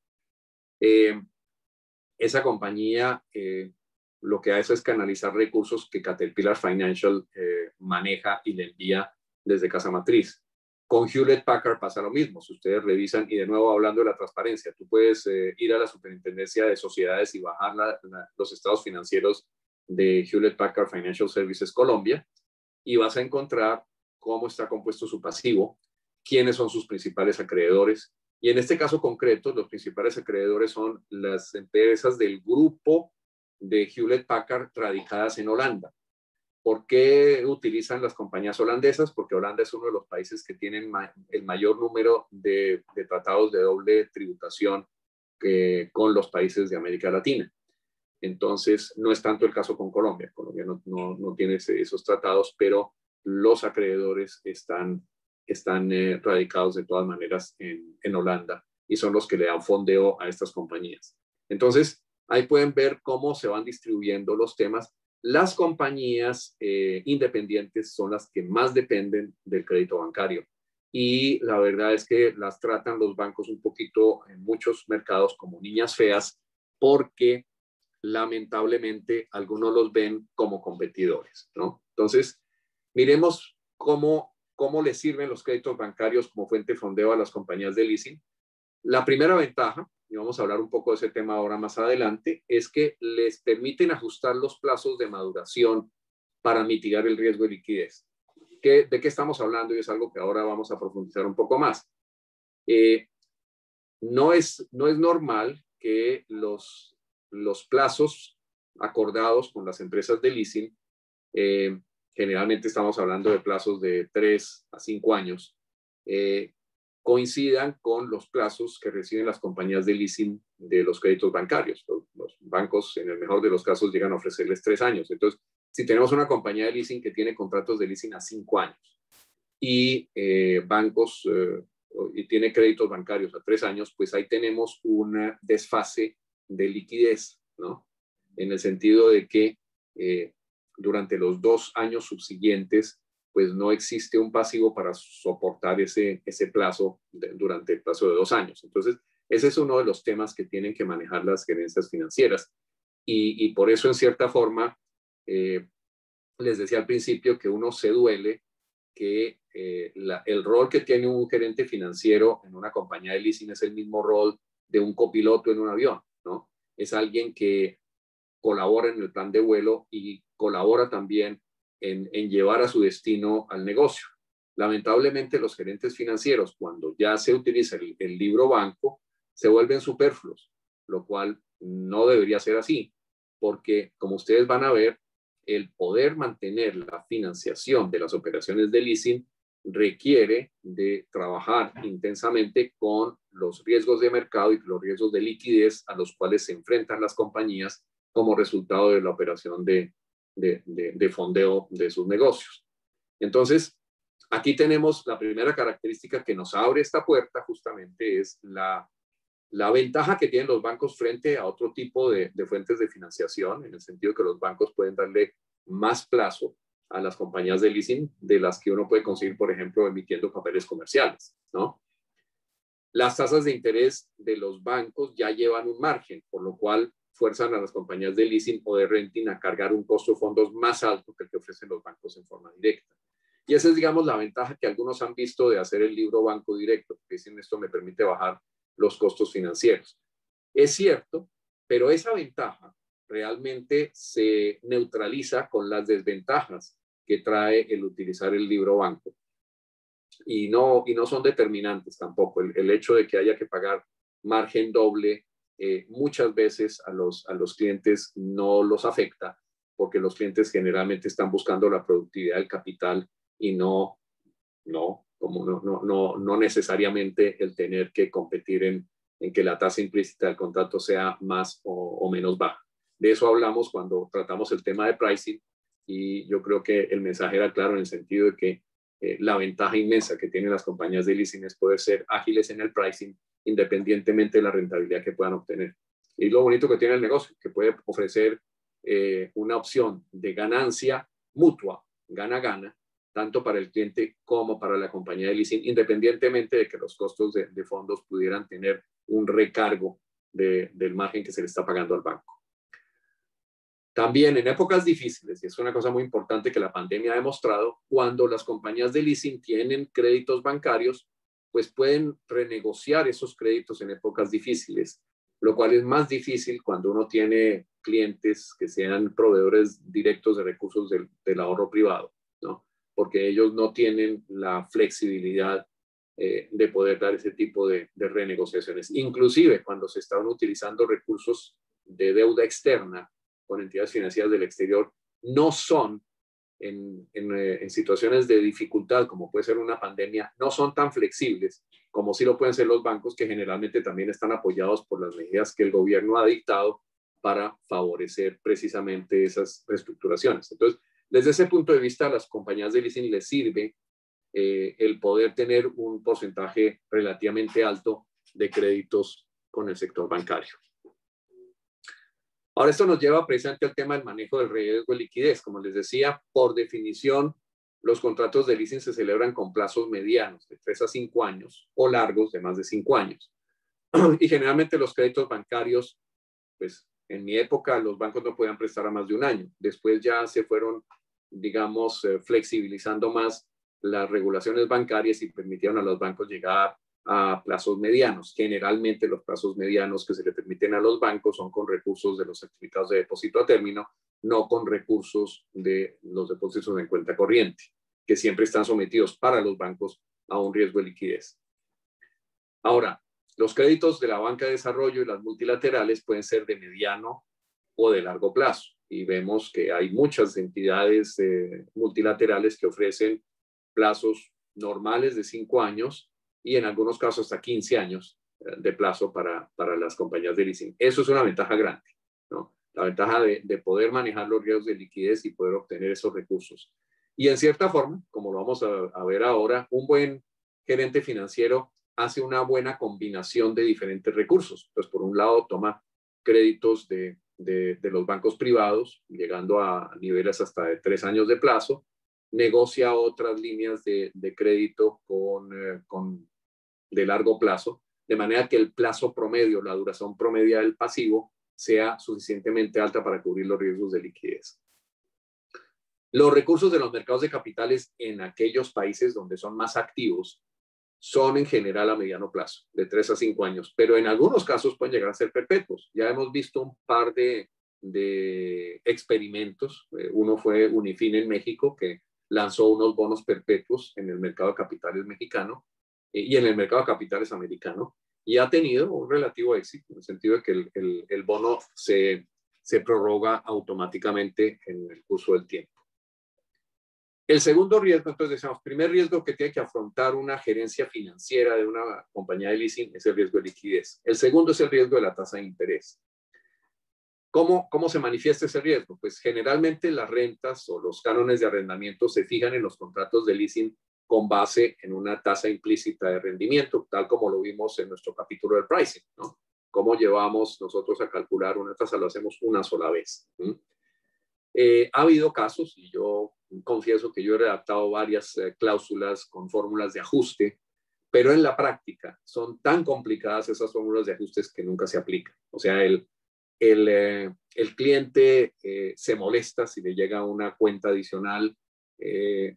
Eh, esa compañía eh, lo que hace es canalizar recursos que Caterpillar Financial eh, maneja y le envía desde casa matriz. Con Hewlett Packard pasa lo mismo. Si ustedes revisan, y de nuevo hablando de la transparencia, tú puedes eh, ir a la Superintendencia de Sociedades y bajar la, la, los estados financieros de Hewlett Packard Financial Services Colombia y vas a encontrar cómo está compuesto su pasivo, quiénes son sus principales acreedores. Y en este caso concreto, los principales acreedores son las empresas del grupo de Hewlett Packard radicadas en Holanda. ¿Por qué utilizan las compañías holandesas? Porque Holanda es uno de los países que tienen ma el mayor número de, de tratados de doble tributación que, con los países de América Latina. Entonces, no es tanto el caso con Colombia. Colombia no, no, no tiene ese, esos tratados, pero los acreedores están, están eh, radicados de todas maneras en, en Holanda y son los que le dan fondeo a estas compañías. Entonces, ahí pueden ver cómo se van distribuyendo los temas. Las compañías eh, independientes son las que más dependen del crédito bancario y la verdad es que las tratan los bancos un poquito en muchos mercados como niñas feas porque lamentablemente algunos los ven como competidores, ¿no? Entonces, miremos cómo, cómo les sirven los créditos bancarios como fuente de fondeo a las compañías de leasing. La primera ventaja, y vamos a hablar un poco de ese tema ahora más adelante, es que les permiten ajustar los plazos de maduración para mitigar el riesgo de liquidez. ¿Qué, ¿De qué estamos hablando? Y es algo que ahora vamos a profundizar un poco más. Eh, no, es, no es normal que los, los plazos acordados con las empresas de leasing, eh, generalmente estamos hablando de plazos de tres a cinco años, eh, coincidan con los plazos que reciben las compañías de leasing de los créditos bancarios. Los, los bancos, en el mejor de los casos, llegan a ofrecerles tres años. Entonces, si tenemos una compañía de leasing que tiene contratos de leasing a cinco años y eh, bancos eh, y tiene créditos bancarios a tres años, pues ahí tenemos un desfase de liquidez, ¿no? En el sentido de que eh, durante los dos años subsiguientes pues no existe un pasivo para soportar ese, ese plazo de, durante el plazo de dos años. Entonces, ese es uno de los temas que tienen que manejar las gerencias financieras. Y, y por eso, en cierta forma, eh, les decía al principio que uno se duele que eh, la, el rol que tiene un gerente financiero en una compañía de leasing es el mismo rol de un copiloto en un avión, ¿no? Es alguien que colabora en el plan de vuelo y colabora también En, en llevar a su destino al negocio. Lamentablemente, los gerentes financieros, cuando ya se utiliza el, el libro banco, se vuelven superfluos, lo cual no debería ser así, porque como ustedes van a ver, el poder mantener la financiación de las operaciones de leasing requiere de trabajar intensamente con los riesgos de mercado y los riesgos de liquidez a los cuales se enfrentan las compañías como resultado de la operación de De, de, de fondeo de sus negocios. Entonces, aquí tenemos la primera característica que nos abre esta puerta, justamente es la, la ventaja que tienen los bancos frente a otro tipo de, de fuentes de financiación, en el sentido que los bancos pueden darle más plazo a las compañías de leasing de las que uno puede conseguir, por ejemplo, emitiendo papeles comerciales, ¿no? Las tasas de interés de los bancos ya llevan un margen, por lo cual fuerzan a las compañías de leasing o de renting a cargar un costo de fondos más alto que el que ofrecen los bancos en forma directa. Y esa es, digamos, la ventaja que algunos han visto de hacer el libro banco directo, porque dicen esto me permite bajar los costos financieros. Es cierto, pero esa ventaja realmente se neutraliza con las desventajas que trae el utilizar el libro banco. Y no, y no son determinantes tampoco. El, el hecho de que haya que pagar margen doble, eh, muchas veces a los, a los clientes no los afecta, porque los clientes generalmente están buscando la productividad del capital y no, no, como no, no, no, no necesariamente el tener que competir en, en que la tasa implícita del contrato sea más o, o menos baja. De eso hablamos cuando tratamos el tema de pricing, y yo creo que el mensaje era claro en el sentido de que eh, la ventaja inmensa que tienen las compañías de leasing es poder ser ágiles en el pricing independientemente de la rentabilidad que puedan obtener. Y lo bonito que tiene el negocio, que puede ofrecer eh, una opción de ganancia mutua, gana-gana, tanto para el cliente como para la compañía de leasing, independientemente de que los costos de, de fondos pudieran tener un recargo de, del margen que se le está pagando al banco. También en épocas difíciles, y es una cosa muy importante que la pandemia ha demostrado, cuando las compañías de leasing tienen créditos bancarios, pues pueden renegociar esos créditos en épocas difíciles, lo cual es más difícil cuando uno tiene clientes que sean proveedores directos de recursos del, del ahorro privado, ¿no? Porque ellos no tienen la flexibilidad eh, de poder dar ese tipo de, de renegociaciones. Inclusive cuando se están utilizando recursos de deuda externa con entidades financieras del exterior, no son en, en, en situaciones de dificultad, como puede ser una pandemia, no son tan flexibles como sí lo pueden ser los bancos, que generalmente también están apoyados por las medidas que el gobierno ha dictado para favorecer precisamente esas reestructuraciones. Entonces, desde ese punto de vista, a las compañías de leasing les sirve eh, el poder tener un porcentaje relativamente alto de créditos con el sector bancario. Ahora, esto nos lleva precisamente al tema del manejo del riesgo de liquidez. Como les decía, por definición, los contratos de leasing se celebran con plazos medianos, de tres a cinco años, o largos, de más de cinco años. Y generalmente los créditos bancarios, pues en mi época los bancos no podían prestar a más de un año. Después ya se fueron, digamos, eh, flexibilizando más las regulaciones bancarias y permitieron a los bancos llegar a plazos medianos. Generalmente los plazos medianos que se le permiten a los bancos son con recursos de los certificados de depósito a término, no con recursos de los depósitos en cuenta corriente, que siempre están sometidos para los bancos a un riesgo de liquidez. Ahora, los créditos de la banca de desarrollo y las multilaterales pueden ser de mediano o de largo plazo. Y vemos que hay muchas entidades eh, multilaterales que ofrecen plazos normales de cinco años y en algunos casos hasta quince años de plazo para, para las compañías de leasing. Eso es una ventaja grande, ¿no? La ventaja de, de poder manejar los riesgos de liquidez y poder obtener esos recursos. Y en cierta forma, como lo vamos a, a ver ahora, un buen gerente financiero hace una buena combinación de diferentes recursos. Entonces, por un lado, toma créditos de, de, de los bancos privados, llegando a niveles hasta de tres años de plazo, negocia otras líneas de, de crédito con, eh, con, de largo plazo, de manera que el plazo promedio, la duración promedio del pasivo, sea suficientemente alta para cubrir los riesgos de liquidez. Los recursos de los mercados de capitales en aquellos países donde son más activos son en general a mediano plazo, de tres a cinco años, pero en algunos casos pueden llegar a ser perpetuos. Ya hemos visto un par de, de experimentos. Uno fue Unifin en México, que lanzó unos bonos perpetuos en el mercado de capitales mexicano eh, y en el mercado de capitales americano, y ha tenido un relativo éxito, en el sentido de que el, el, el bono se, se prorroga automáticamente en el curso del tiempo. El segundo riesgo, entonces decíamos, primer riesgo que tiene que afrontar una gerencia financiera de una compañía de leasing es el riesgo de liquidez. El segundo es el riesgo de la tasa de interés. ¿Cómo, ¿Cómo se manifiesta ese riesgo? Pues generalmente las rentas o los cánones de arrendamiento se fijan en los contratos de leasing con base en una tasa implícita de rendimiento, tal como lo vimos en nuestro capítulo del pricing, ¿no? ¿Cómo llevamos nosotros a calcular una tasa? Lo hacemos una sola vez. ¿Mm? Eh, ha habido casos, y yo confieso que yo he redactado varias eh, cláusulas con fórmulas de ajuste, pero en la práctica son tan complicadas esas fórmulas de ajustes que nunca se aplican. O sea, el, el, eh, el cliente eh, se molesta si le llega una cuenta adicional, eh,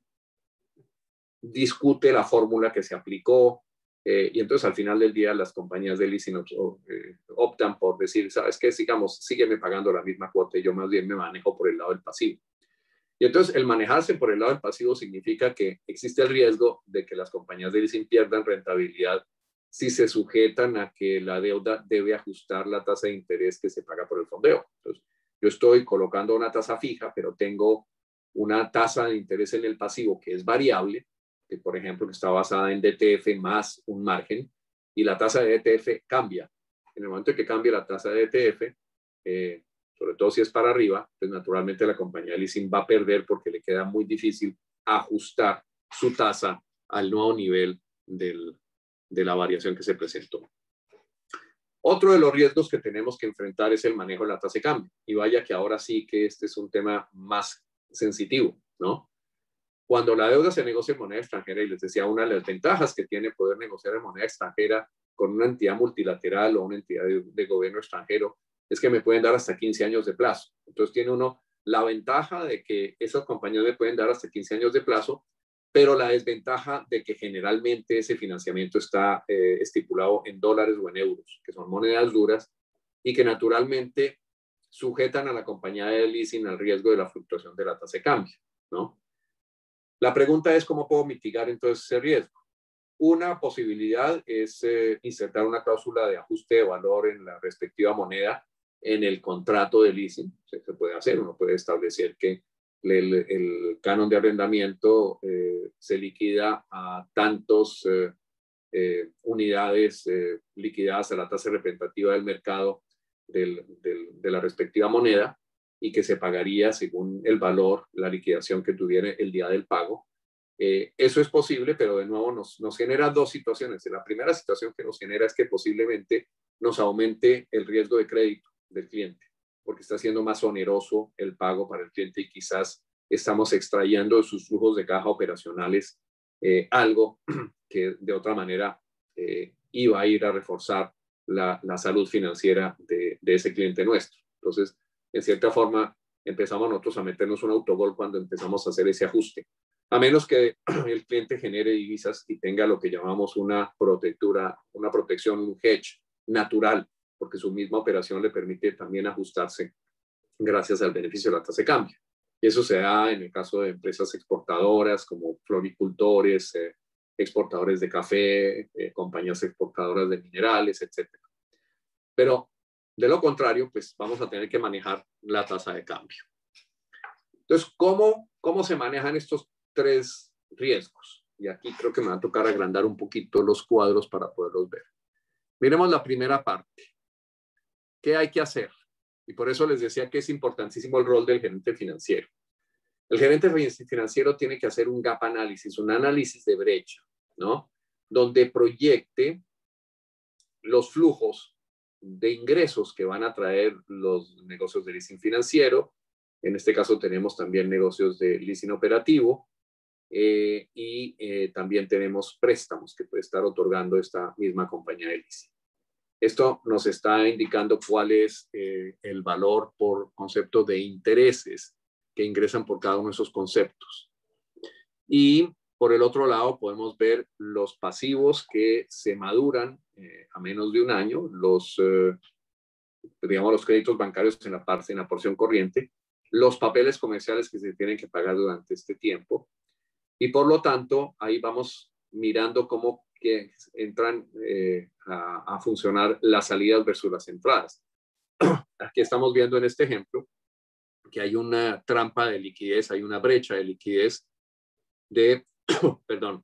discute la fórmula que se aplicó, eh, y entonces al final del día las compañías de leasing eh, optan por decir, ¿sabes qué? Sigamos, sígueme pagando la misma cuota y yo más bien me manejo por el lado del pasivo. Y entonces el manejarse por el lado del pasivo significa que existe el riesgo de que las compañías de leasing pierdan rentabilidad si se sujetan a que la deuda debe ajustar la tasa de interés que se paga por el fondeo. Entonces, yo estoy colocando una tasa fija, pero tengo una tasa de interés en el pasivo que es variable, que por ejemplo que está basada en D T F más un margen, y la tasa de D T F cambia. En el momento en que cambie la tasa de D T F, eh, sobre todo si es para arriba, pues naturalmente la compañía de leasing va a perder porque le queda muy difícil ajustar su tasa al nuevo nivel del, de la variación que se presentó. Otro de los riesgos que tenemos que enfrentar es el manejo de la tasa de cambio. Y vaya que ahora sí que este es un tema más sensitivo, ¿no? Cuando la deuda se negocia en moneda extranjera, y les decía, una de las ventajas que tiene poder negociar en moneda extranjera con una entidad multilateral o una entidad de, de gobierno extranjero, es que me pueden dar hasta quince años de plazo. Entonces tiene uno la ventaja de que esas compañías me pueden dar hasta quince años de plazo, pero la desventaja de que generalmente ese financiamiento está eh, estipulado en dólares o en euros, que son monedas duras y que naturalmente sujetan a la compañía de leasing al riesgo de la fluctuación de la tasa de cambio, ¿no? La pregunta es cómo puedo mitigar entonces ese riesgo. Una posibilidad es eh, insertar una cláusula de ajuste de valor en la respectiva moneda en el contrato de leasing. Se, se puede hacer, uno puede establecer que el, el canon de arrendamiento eh, se liquida a tantos eh, eh, unidades eh, liquidadas a la tasa representativa del mercado del, del, de la respectiva moneda y que se pagaría según el valor, la liquidación que tuviera el día del pago. Eh, eso es posible, pero de nuevo nos, nos genera dos situaciones. La primera situación que nos genera es que posiblemente nos aumente el riesgo de crédito del cliente, porque está siendo más oneroso el pago para el cliente y quizás estamos extrayendo de sus flujos de caja operacionales eh, algo que de otra manera eh, iba a ir a reforzar la, la salud financiera de, de ese cliente nuestro. Entonces, en cierta forma, empezamos nosotros a meternos un autogol cuando empezamos a hacer ese ajuste. A menos que el cliente genere divisas y tenga lo que llamamos una protectura, una protección, un hedge natural, porque su misma operación le permite también ajustarse gracias al beneficio de la tasa de cambio. Y eso se da en el caso de empresas exportadoras como floricultores, eh, exportadores de café, eh, compañías exportadoras de minerales, etcétera. Pero de lo contrario, pues vamos a tener que manejar la tasa de cambio. Entonces, ¿cómo, cómo se manejan estos tres riesgos? Y aquí creo que me va a tocar agrandar un poquito los cuadros para poderlos ver. Miremos la primera parte. ¿Qué hay que hacer? Y por eso les decía que es importantísimo el rol del gerente financiero. El gerente financiero tiene que hacer un gap análisis, un análisis de brecha, ¿no? Donde proyecte los flujos de ingresos que van a traer los negocios de leasing financiero. En este caso tenemos también negocios de leasing operativo eh, y eh, también tenemos préstamos que puede estar otorgando esta misma compañía de leasing. Esto nos está indicando cuál es eh, el valor por concepto de intereses que ingresan por cada uno de esos conceptos. Y por el otro lado podemos ver los pasivos que se maduran eh, a menos de un año, los, eh, digamos, los créditos bancarios en la, parte, en la porción corriente, los papeles comerciales que se tienen que pagar durante este tiempo. Y por lo tanto, ahí vamos mirando cómo que entran eh, a, a funcionar las salidas versus las entradas. Aquí estamos viendo en este ejemplo que hay una trampa de liquidez, hay una brecha de liquidez de, perdón,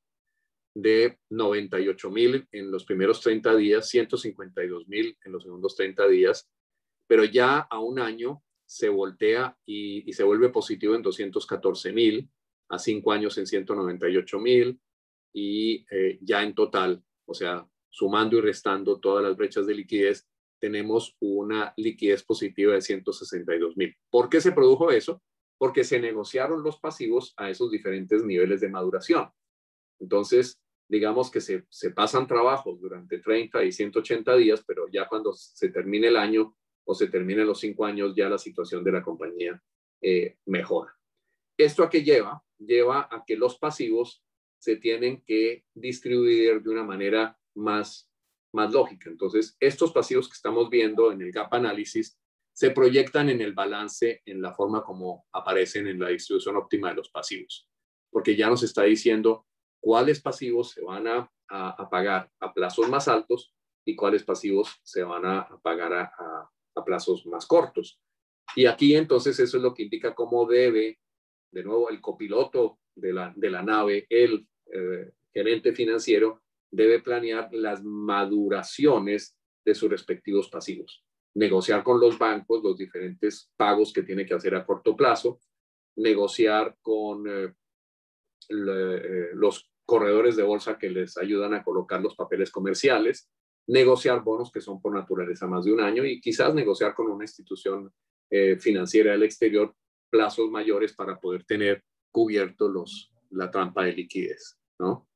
de noventa y ocho mil en los primeros treinta días, ciento cincuenta y dos mil en los segundos treinta días, pero ya a un año se voltea y, y se vuelve positivo en doscientos catorce mil, a cinco años en ciento noventa y ocho mil, y eh, ya en total, o sea, sumando y restando todas las brechas de liquidez, tenemos una liquidez positiva de ciento sesenta y dos mil. ¿Por qué se produjo eso? Porque se negociaron los pasivos a esos diferentes niveles de maduración. Entonces, digamos que se, se pasan trabajos durante treinta y ciento ochenta días, pero ya cuando se termine el año o se terminen los cinco años, ya la situación de la compañía eh, mejora. ¿Esto a qué lleva? Lleva a que los pasivos se tienen que distribuir de una manera más, más lógica. Entonces, estos pasivos que estamos viendo en el gap análisis se proyectan en el balance en la forma como aparecen en la distribución óptima de los pasivos, porque ya nos está diciendo cuáles pasivos se van a, a, a pagar a plazos más altos y cuáles pasivos se van a, a pagar a, a, a plazos más cortos. Y aquí entonces eso es lo que indica cómo debe, de nuevo, el copiloto de la, de la nave, el eh, gerente financiero, debe planear las maduraciones de sus respectivos pasivos. Negociar con los bancos los diferentes pagos que tiene que hacer a corto plazo, negociar con eh, le, eh, los corredores de bolsa que les ayudan a colocar los papeles comerciales, negociar bonos que son por naturaleza más de un año y quizás negociar con una institución eh, financiera del exterior plazos mayores para poder tener cubierto los, la trampa de liquidez, ¿no?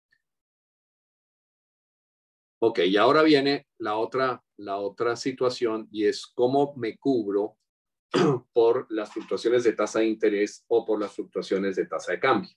Ok, y ahora viene la otra, la otra situación y es cómo me cubro por las fluctuaciones de tasa de interés o por las fluctuaciones de tasa de cambio.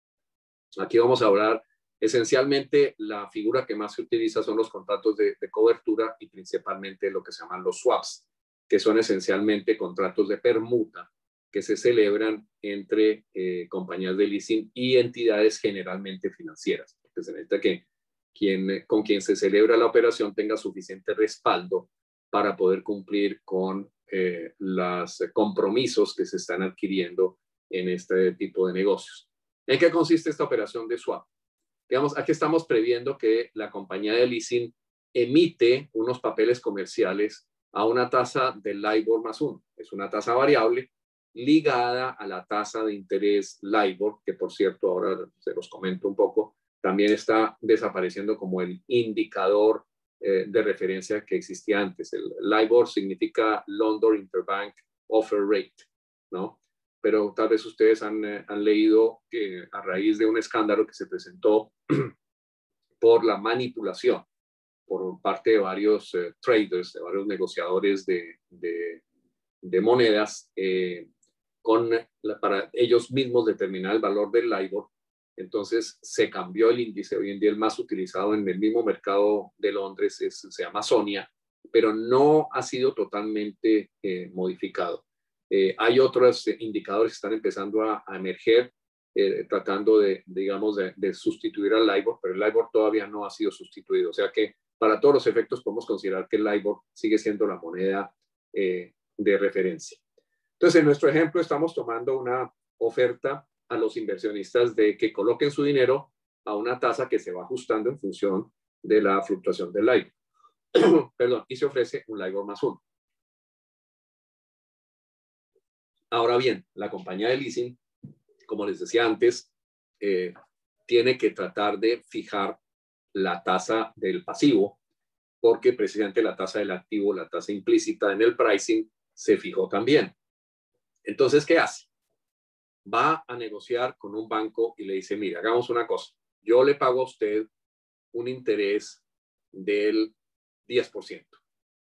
Aquí vamos a hablar esencialmente, la figura que más se utiliza son los contratos de, de cobertura y principalmente lo que se llaman los swaps, que son esencialmente contratos de permuta que se celebran entre eh, compañías de leasing y entidades generalmente financieras, porque se necesita que quien, con quien se celebra la operación tenga suficiente respaldo para poder cumplir con eh, los compromisos que se están adquiriendo en este tipo de negocios. ¿En qué consiste esta operación de swap? Digamos, aquí estamos previendo que la compañía de leasing emite unos papeles comerciales a una tasa del LIBOR más uno. Es una tasa variable ligada a la tasa de interés LIBOR, que por cierto, ahora se los comento un poco, también está desapareciendo como el indicador eh, de referencia que existía antes. El LIBOR significa London Interbank Offer Rate, ¿no? Pero tal vez ustedes han, eh, han leído que a raíz de un escándalo que se presentó por la manipulación por parte de varios eh, traders, de varios negociadores de, de, de monedas, eh, con la, para ellos mismos determinar el valor del LIBOR. Entonces se cambió el índice. Hoy en día el más utilizado en el mismo mercado de Londres es, se llama Sonia, pero no ha sido totalmente eh, modificado. Eh, hay otros eh, indicadores que están empezando a, a emerger, eh, tratando de, digamos, de, de sustituir al LIBOR, pero el LIBOR todavía no ha sido sustituido. O sea que para todos los efectos podemos considerar que el LIBOR sigue siendo la moneda eh, de referencia. Entonces, en nuestro ejemplo estamos tomando una oferta a los inversionistas de que coloquen su dinero a una tasa que se va ajustando en función de la fluctuación del LIBOR. Perdón, y se ofrece un LIBOR más uno. Ahora bien, la compañía de leasing, como les decía antes, eh, tiene que tratar de fijar la tasa del pasivo, porque precisamente la tasa del activo, la tasa implícita en el pricing, se fijó también. Entonces, ¿qué hace? Va a negociar con un banco y le dice, mira, hagamos una cosa. Yo le pago a usted un interés del diez por ciento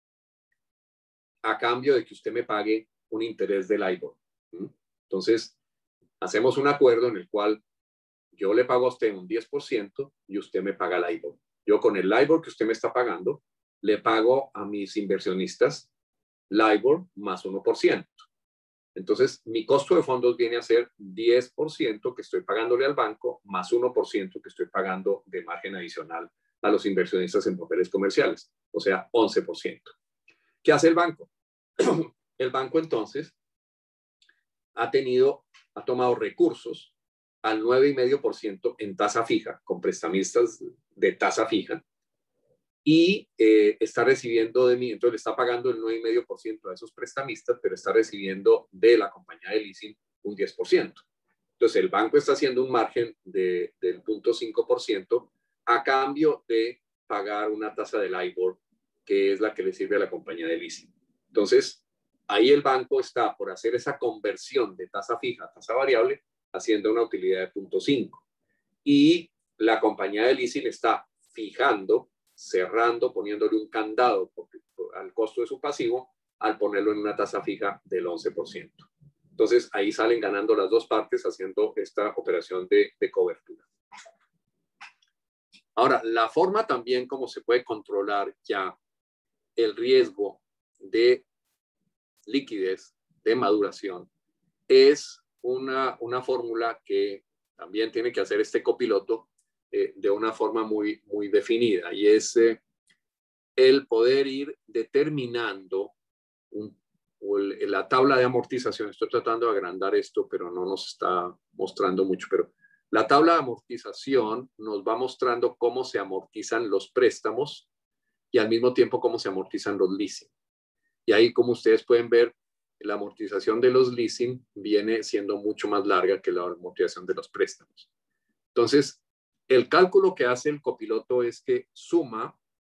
a cambio de que usted me pague un interés del LIBOR. Entonces, hacemos un acuerdo en el cual yo le pago a usted un diez por ciento y usted me paga el LIBOR. Yo con el LIBOR que usted me está pagando, le pago a mis inversionistas LIBOR más uno por ciento. Entonces, mi costo de fondos viene a ser diez por ciento que estoy pagándole al banco más uno por ciento que estoy pagando de margen adicional a los inversionistas en papeles comerciales, o sea, once por ciento. ¿Qué hace el banco? El banco entonces ha tenido, ha tomado recursos al nueve coma cinco por ciento en tasa fija, con prestamistas de tasa fija, y eh, está recibiendo de mí, entonces le está pagando el nueve coma cinco por ciento a esos prestamistas, pero está recibiendo de la compañía de leasing un diez por ciento. Entonces el banco está haciendo un margen de, del cero punto cinco por ciento a cambio de pagar una tasa de LIBOR, que es la que le sirve a la compañía de leasing. Entonces, ahí el banco está por hacer esa conversión de tasa fija a tasa variable, haciendo una utilidad de cero punto cinco. Y la compañía de leasing está fijando, cerrando, poniéndole un candado por, por, al costo de su pasivo al ponerlo en una tasa fija del once por ciento. Entonces, ahí salen ganando las dos partes haciendo esta operación de, de cobertura. Ahora, la forma también como se puede controlar ya el riesgo de liquidez, de maduración, es una, una fórmula que también tiene que hacer este copiloto eh, de una forma muy, muy definida, y es eh, el poder ir determinando un, el, la tabla de amortización. Estoy tratando de agrandar esto, pero no nos está mostrando mucho, pero la tabla de amortización nos va mostrando cómo se amortizan los préstamos y al mismo tiempo cómo se amortizan los leasing. Y ahí, como ustedes pueden ver, la amortización de los leasing viene siendo mucho más larga que la amortización de los préstamos. Entonces, el cálculo que hace el copiloto es que suma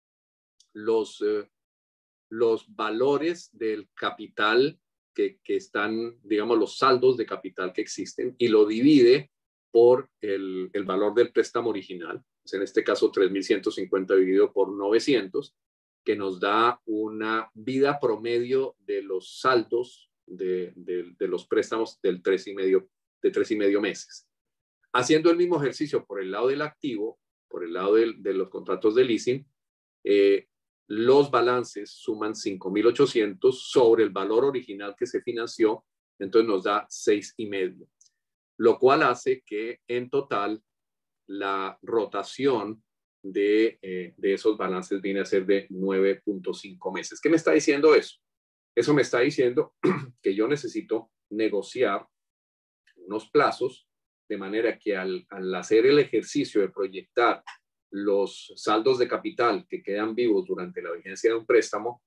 los, eh, los valores del capital que, que están, digamos, los saldos de capital que existen, y lo divide por el, el valor del préstamo original. Pues en este caso, tres mil ciento cincuenta dividido por novecientos, que nos da una vida promedio de los saldos de, de, de los préstamos del tres y medio, de tres y medio meses. Haciendo el mismo ejercicio por el lado del activo, por el lado de, de los contratos de leasing, eh, los balances suman cinco mil ochocientos sobre el valor original que se financió, entonces nos da seis y medio, lo cual hace que en total la rotación de, eh, de esos balances viene a ser de nueve punto cinco meses. ¿Qué me está diciendo eso? Eso me está diciendo que yo necesito negociar unos plazos de manera que al, al hacer el ejercicio de proyectar los saldos de capital que quedan vivos durante la vigencia de un préstamo,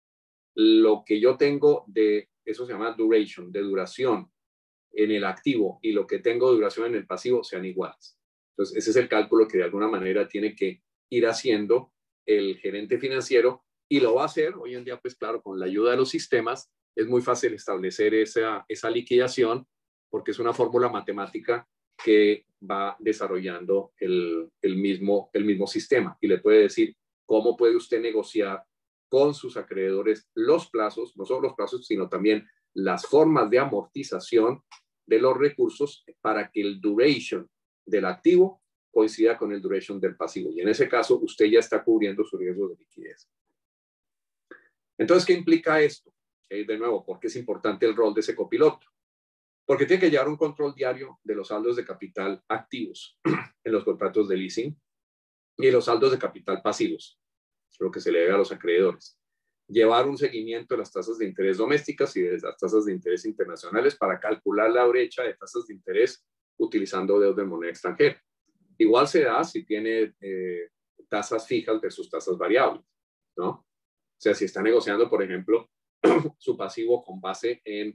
lo que yo tengo de, eso se llama duration, de duración en el activo, y lo que tengo de duración en el pasivo sean iguales. Entonces, ese es el cálculo que de alguna manera tiene que ir haciendo el gerente financiero, y lo va a hacer hoy en día, pues claro, con la ayuda de los sistemas. Es muy fácil establecer esa, esa liquidación, porque es una fórmula matemática que va desarrollando el, el, mismo, el mismo sistema, y le puede decir cómo puede usted negociar con sus acreedores los plazos, no solo los plazos, sino también las formas de amortización de los recursos para que el duration del activo coincida con el duration del pasivo. Y en ese caso, usted ya está cubriendo su riesgo de liquidez. Entonces, ¿qué implica esto? Eh, de nuevo, ¿por qué es importante el rol de ese copiloto? Porque tiene que llevar un control diario de los saldos de capital activos en los contratos de leasing y los saldos de capital pasivos, lo que se le debe a los acreedores. Llevar un seguimiento de las tasas de interés domésticas y de las tasas de interés internacionales para calcular la brecha de tasas de interés utilizando deuda en moneda extranjera. Igual se da si tiene eh, tasas fijas versus tasas variables, ¿no? O sea, si está negociando, por ejemplo, su pasivo con base en,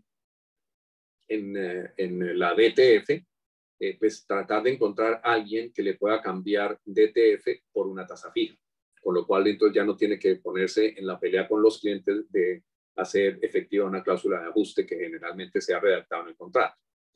en, eh, en la D T F, eh, pues tratar de encontrar a alguien que le pueda cambiar D T F por una tasa fija, con lo cual entonces ya no tiene que ponerse en la pelea con los clientes de hacer efectiva una cláusula de ajuste que generalmente se ha redactado en el contrato.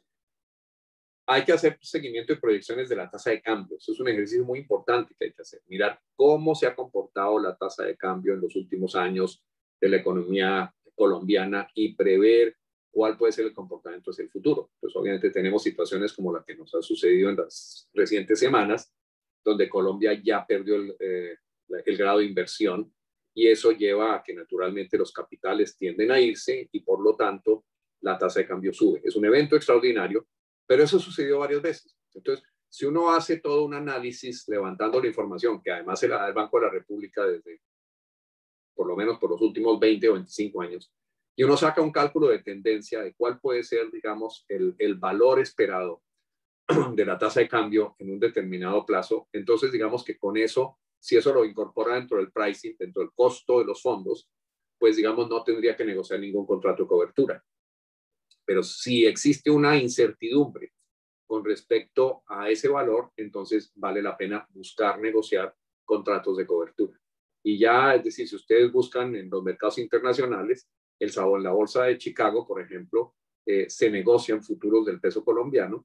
Hay que hacer seguimiento de proyecciones de la tasa de cambio. Eso es un ejercicio muy importante que hay que hacer. Mirar cómo se ha comportado la tasa de cambio en los últimos años de la economía colombiana y prever cuál puede ser el comportamiento hacia el futuro. Pues obviamente tenemos situaciones como la que nos ha sucedido en las recientes semanas, donde Colombia ya perdió el, eh, el grado de inversión, y eso lleva a que naturalmente los capitales tienden a irse y por lo tanto la tasa de cambio sube. Es un evento extraordinario, pero eso sucedió varias veces. Entonces, si uno hace todo un análisis levantando la información, que además se la da el Banco de la República desde por lo menos por los últimos veinte o veinticinco años, y uno saca un cálculo de tendencia de cuál puede ser, digamos, el, el valor esperado de la tasa de cambio en un determinado plazo, entonces digamos que con eso, si eso lo incorpora dentro del pricing, dentro del costo de los fondos, pues digamos no tendría que negociar ningún contrato de cobertura. Pero si existe una incertidumbre con respecto a ese valor, entonces vale la pena buscar negociar contratos de cobertura. Y ya, es decir, si ustedes buscan en los mercados internacionales, el en la bolsa de Chicago, por ejemplo, eh, se negocian futuros del peso colombiano,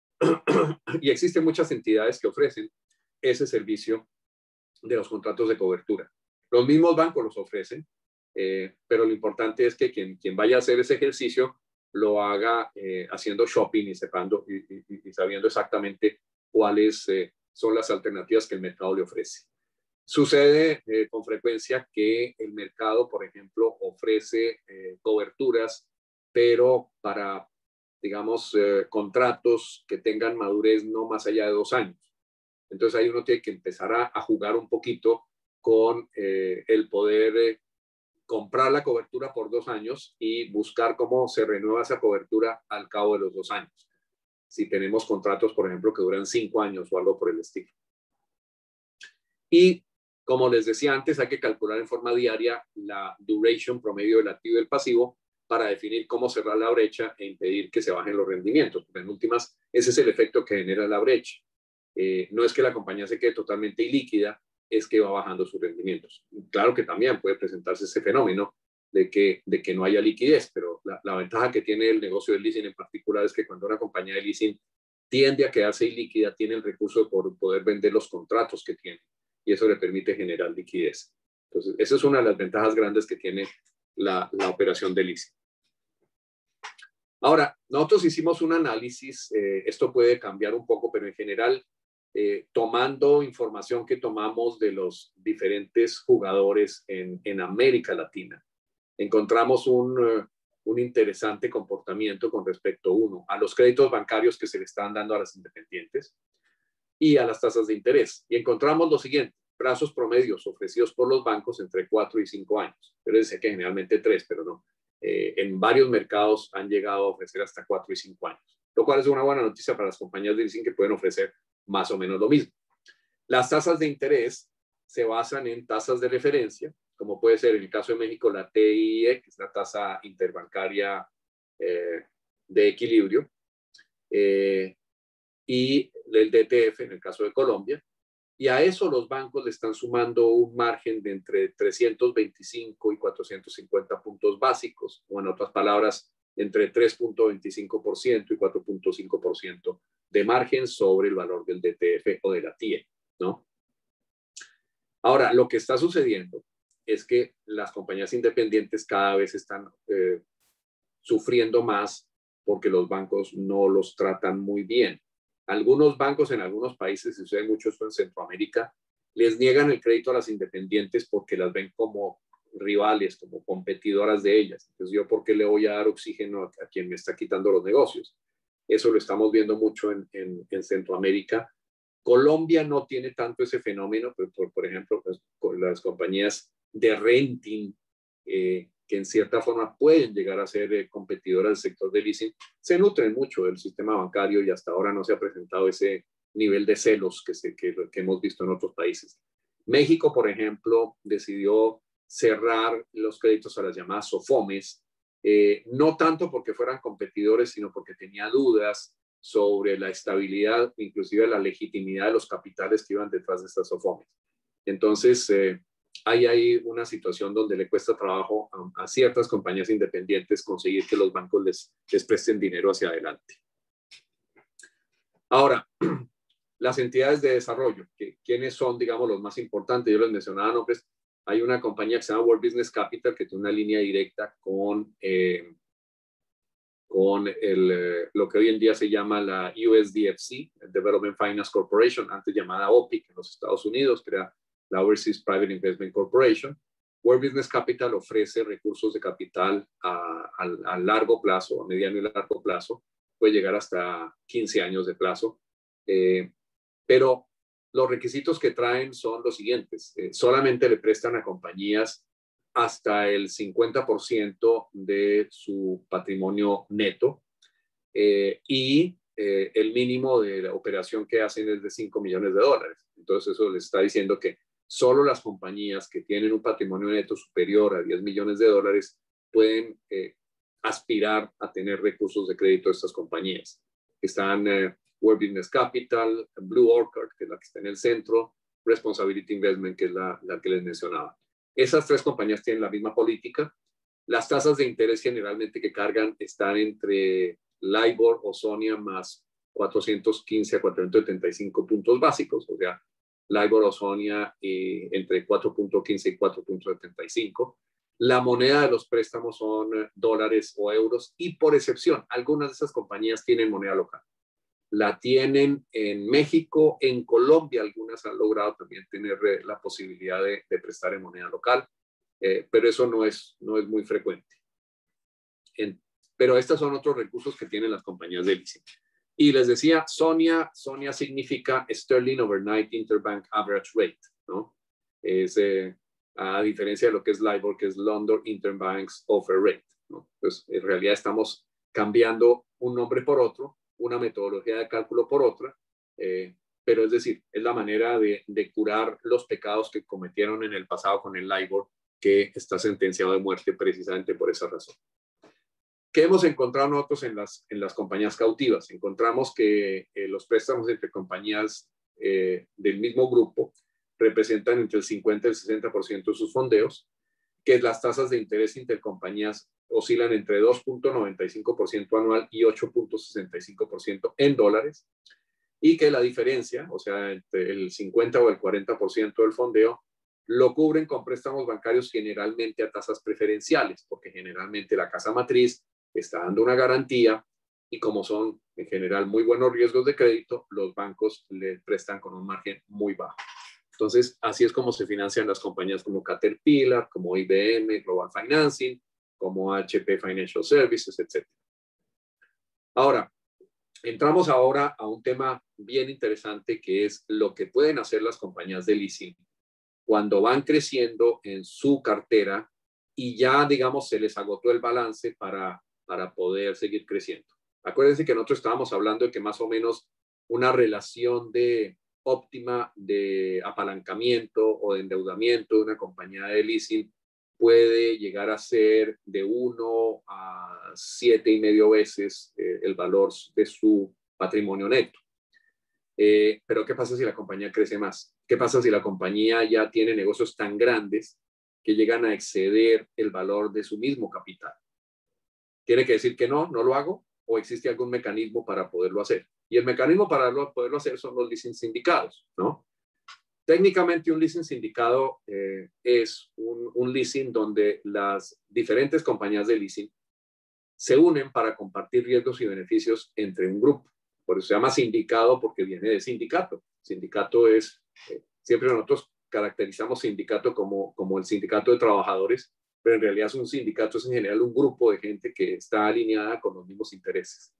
y existen muchas entidades que ofrecen ese servicio de los contratos de cobertura. Los mismos bancos los ofrecen, eh, pero lo importante es que quien, quien vaya a hacer ese ejercicio lo haga eh, haciendo shopping y, sepando, y, y, y sabiendo exactamente cuáles eh, son las alternativas que el mercado le ofrece. Sucede eh, con frecuencia que el mercado, por ejemplo, ofrece eh, coberturas, pero para, digamos, eh, contratos que tengan madurez no más allá de dos años. Entonces ahí uno tiene que empezar a, a jugar un poquito con eh, el poder eh, comprar la cobertura por dos años y buscar cómo se renueva esa cobertura al cabo de los dos años. Si tenemos contratos, por ejemplo, que duran cinco años o algo por el estilo. Y como les decía antes, hay que calcular en forma diaria la duration promedio del activo y del pasivo para definir cómo cerrar la brecha e impedir que se bajen los rendimientos. Porque en últimas, ese es el efecto que genera la brecha. Eh, no es que la compañía se quede totalmente ilíquida, es que va bajando sus rendimientos. Claro que también puede presentarse ese fenómeno de que, de que no haya liquidez, pero la, la ventaja que tiene el negocio del leasing en particular es que cuando una compañía de leasing tiende a quedarse ilíquida, tiene el recurso de poder vender los contratos que tiene y eso le permite generar liquidez. Entonces, esa es una de las ventajas grandes que tiene la, la operación de leasing. Ahora, nosotros hicimos un análisis, eh, esto puede cambiar un poco, pero en general, eh, tomando información que tomamos de los diferentes jugadores en, en América Latina, encontramos un, uh, un interesante comportamiento con respecto, uno, a los créditos bancarios que se le están dando a las independientes y a las tasas de interés. Y encontramos lo siguiente, plazos promedios ofrecidos por los bancos entre cuatro y cinco años. Yo les decía que generalmente tres, pero no. Eh, en varios mercados han llegado a ofrecer hasta cuatro y cinco años, lo cual es una buena noticia para las compañías de leasing que pueden ofrecer más o menos lo mismo. Las tasas de interés se basan en tasas de referencia, como puede ser en el caso de México la T I E, que es la tasa interbancaria eh, de equilibrio, eh, y el D T F en el caso de Colombia, y a eso los bancos le están sumando un margen de entre trescientos veinticinco y cuatrocientos cincuenta puntos básicos, o en otras palabras, entre tres punto veinticinco por ciento y cuatro punto cinco por ciento de margen sobre el valor del D T F o de la T I E, ¿no? Ahora, lo que está sucediendo es que las compañías independientes cada vez están eh, sufriendo más porque los bancos no los tratan muy bien. Algunos bancos en algunos países, y sucede mucho esto en Centroamérica, les niegan el crédito a las independientes porque las ven como rivales, como competidoras de ellas. Entonces, ¿yo por qué le voy a dar oxígeno a, a quien me está quitando los negocios? Eso lo estamos viendo mucho en, en, en Centroamérica. Colombia no tiene tanto ese fenómeno, pero por, por ejemplo, pues, con las compañías de renting, eh, que en cierta forma pueden llegar a ser eh, competidoras del sector de leasing, se nutren mucho del sistema bancario y hasta ahora no se ha presentado ese nivel de celos que, se, que, que hemos visto en otros países. México, por ejemplo, decidió cerrar los créditos a las llamadas SOFOMES, eh, no tanto porque fueran competidores, sino porque tenía dudas sobre la estabilidad, inclusive la legitimidad de los capitales que iban detrás de estas SOFOMES. Entonces, eh, hay ahí una situación donde le cuesta trabajo a, a ciertas compañías independientes conseguir que los bancos les, les presten dinero hacia adelante. Ahora, las entidades de desarrollo, que, ¿quiénes son, digamos, los más importantes? Yo les mencionaba nombres. Hay una compañía que se llama World Business Capital que tiene una línea directa con, eh, con el, eh, lo que hoy en día se llama la U S D F C, Development Finance Corporation, antes llamada O P I C en los Estados Unidos, que era la Overseas Private Investment Corporation. World Business Capital ofrece recursos de capital a, a, a largo plazo, a mediano y largo plazo, puede llegar hasta quince años de plazo, eh, pero los requisitos que traen son los siguientes. Eh, solamente le prestan a compañías hasta el cincuenta por ciento de su patrimonio neto eh, y eh, el mínimo de la operación que hacen es de cinco millones de dólares. Entonces eso les está diciendo que solo las compañías que tienen un patrimonio neto superior a diez millones de dólares pueden eh, aspirar a tener recursos de crédito de estas compañías. Están eh, World Business Capital, Blue Orchid, que es la que está en el centro, Responsibility Investment, que es la, la que les mencionaba. Esas tres compañías tienen la misma política. Las tasas de interés generalmente que cargan están entre LIBOR o SONIA más cuatrocientos quince a cuatrocientos setenta y cinco puntos básicos, o sea, LIBOR o SONIA eh, entre cuatro punto quince y cuatro punto setenta y cinco. La moneda de los préstamos son dólares o euros y por excepción, algunas de esas compañías tienen moneda local. La tienen en México, en Colombia, algunas han logrado también tener la posibilidad de, de prestar en moneda local, eh, pero eso no es, no es muy frecuente. En, pero estos son otros recursos que tienen las compañías de leasing. Y les decía, SONIA, SONIA significa Sterling Overnight Interbank Average Rate, ¿no? Es, eh, a diferencia de lo que es LIBOR, que es London Interbanks Offer Rate, ¿no? Pues en realidad estamos cambiando un nombre por otro, una metodología de cálculo por otra, eh, pero es decir, es la manera de, de curar los pecados que cometieron en el pasado con el LIBOR, que está sentenciado de muerte precisamente por esa razón. ¿Qué hemos encontrado nosotros en las, en las compañías cautivas? Encontramos que eh, los préstamos entre compañías eh, del mismo grupo representan entre el cincuenta y el sesenta por ciento de sus fondeos, que las tasas de interés intercompañías oscilan entre dos punto noventa y cinco por ciento anual y ocho punto sesenta y cinco por ciento en dólares, y que la diferencia, o sea, entre el cincuenta o el cuarenta por ciento del fondeo, lo cubren con préstamos bancarios generalmente a tasas preferenciales, porque generalmente la casa matriz está dando una garantía y como son en general muy buenos riesgos de crédito, los bancos le prestan con un margen muy bajo. Entonces, así es como se financian las compañías como Caterpillar, como I B M, Global Financing, como H P Financial Services, etcétera. Ahora, entramos ahora a un tema bien interesante que es lo que pueden hacer las compañías de leasing cuando van creciendo en su cartera y ya, digamos, se les agotó el balance para, para poder seguir creciendo. Acuérdense que nosotros estábamos hablando de que más o menos una relación de óptima de apalancamiento o de endeudamiento de una compañía de leasing puede llegar a ser de uno a siete y medio veces eh, el valor de su patrimonio neto. Eh, pero ¿qué pasa si la compañía crece más? ¿Qué pasa si la compañía ya tiene negocios tan grandes que llegan a exceder el valor de su mismo capital? ¿Tiene que decir que no, no lo hago? ¿O existe algún mecanismo para poderlo hacer? Y el mecanismo para poderlo hacer son los leasing sindicados, ¿no? Técnicamente un leasing sindicado eh, es un, un leasing donde las diferentes compañías de leasing se unen para compartir riesgos y beneficios entre un grupo. Por eso se llama sindicado, porque viene de sindicato. Sindicato es, eh, siempre nosotros caracterizamos sindicato como, como el sindicato de trabajadores, pero en realidad es un sindicato, es en general un grupo de gente que está alineada con los mismos intereses.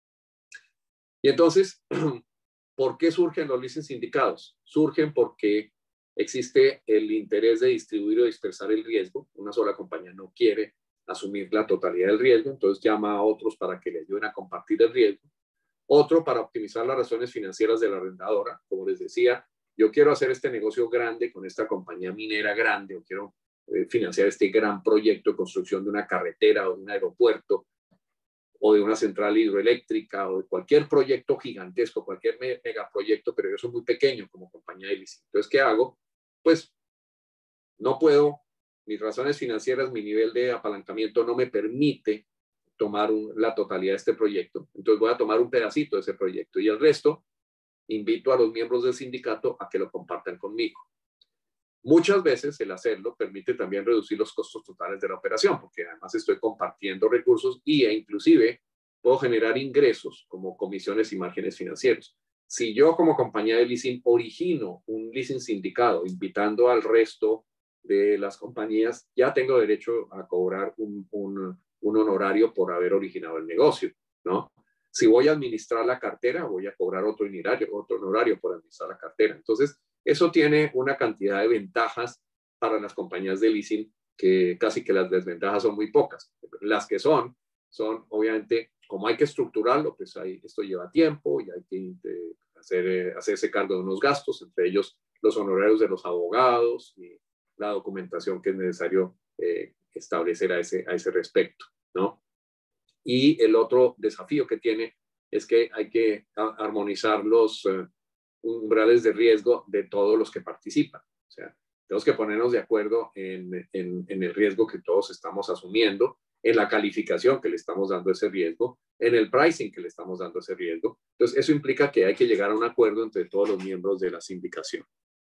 Y entonces, ¿por qué surgen los leasing sindicados? Surgen porque existe el interés de distribuir o dispersar el riesgo. Una sola compañía no quiere asumir la totalidad del riesgo, entonces llama a otros para que le ayuden a compartir el riesgo. Otro para optimizar las razones financieras de la arrendadora. Como les decía, yo quiero hacer este negocio grande con esta compañía minera grande, o quiero eh, financiar este gran proyecto de construcción de una carretera o de un aeropuerto, o de una central hidroeléctrica, o de cualquier proyecto gigantesco, cualquier megaproyecto, pero yo soy muy pequeño como compañía de leasing. Entonces, ¿qué hago? Pues no puedo, mis razones financieras, mi nivel de apalancamiento no me permite tomar un, la totalidad de este proyecto. Entonces voy a tomar un pedacito de ese proyecto y el resto invito a los miembros del sindicato a que lo compartan conmigo. Muchas veces el hacerlo permite también reducir los costos totales de la operación, porque además estoy compartiendo recursos y, e inclusive puedo generar ingresos como comisiones y márgenes financieros. Si yo como compañía de leasing origino un leasing sindicado invitando al resto de las compañías, ya tengo derecho a cobrar un, un, un honorario por haber originado el negocio, ¿no? Si voy a administrar la cartera, voy a cobrar otro honorario, otro honorario por administrar la cartera. Entonces, eso tiene una cantidad de ventajas para las compañías de leasing que casi que las desventajas son muy pocas. Las que son, son obviamente, como hay que estructurarlo, pues hay, esto lleva tiempo y hay que eh, hacer, eh, hacerse cargo de unos gastos, entre ellos los honorarios de los abogados y la documentación que es necesario eh, establecer a ese, a ese respecto, ¿no? Y el otro desafío que tiene es que hay que armonizar los eh, umbrales de riesgo de todos los que participan. O sea, tenemos que ponernos de acuerdo en, en, en el riesgo que todos estamos asumiendo, en la calificación que le estamos dando a ese riesgo, en el pricing que le estamos dando a ese riesgo. Entonces, eso implica que hay que llegar a un acuerdo entre todos los miembros de la sindicación.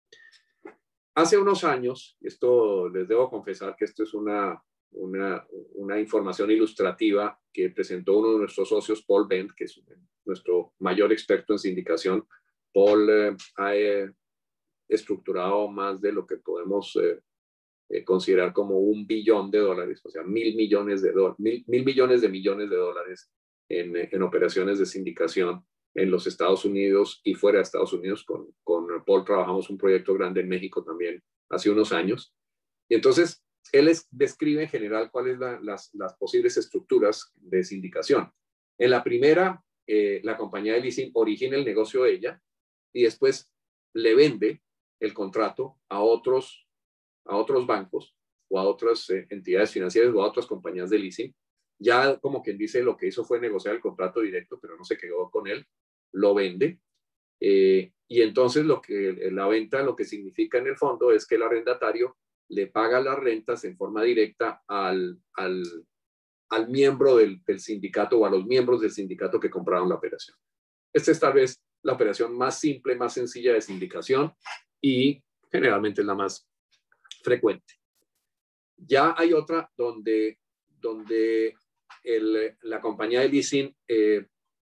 Hace unos años, esto les debo confesar que esto es una, una, una información ilustrativa que presentó uno de nuestros socios, Paul Bent, que es nuestro mayor experto en sindicación. Paul eh, ha eh, estructurado más de lo que podemos eh, eh, considerar como un billón de dólares, o sea, mil millones de dólares, mil, mil millones de millones de dólares en, en operaciones de sindicación en los Estados Unidos y fuera de Estados Unidos. Con, con Paul trabajamos un proyecto grande en México también hace unos años. Y entonces, él es, describe en general cuáles son la, las, las posibles estructuras de sindicación. En la primera, eh, la compañía de leasing origina el negocio de ella y después le vende el contrato a otros, a otros bancos o a otras eh, entidades financieras o a otras compañías de leasing. Ya como quien dice, lo que hizo fue negociar el contrato directo, pero no se quedó con él, lo vende. Eh, y entonces lo que, la venta lo que significa en el fondo es que el arrendatario le paga las rentas en forma directa al, al, al miembro del, del sindicato o a los miembros del sindicato que compraron la operación. Esta es tal vez la operación más simple, más sencilla de sindicación y generalmente es la más frecuente. Ya hay otra donde, donde el, la compañía de leasing eh,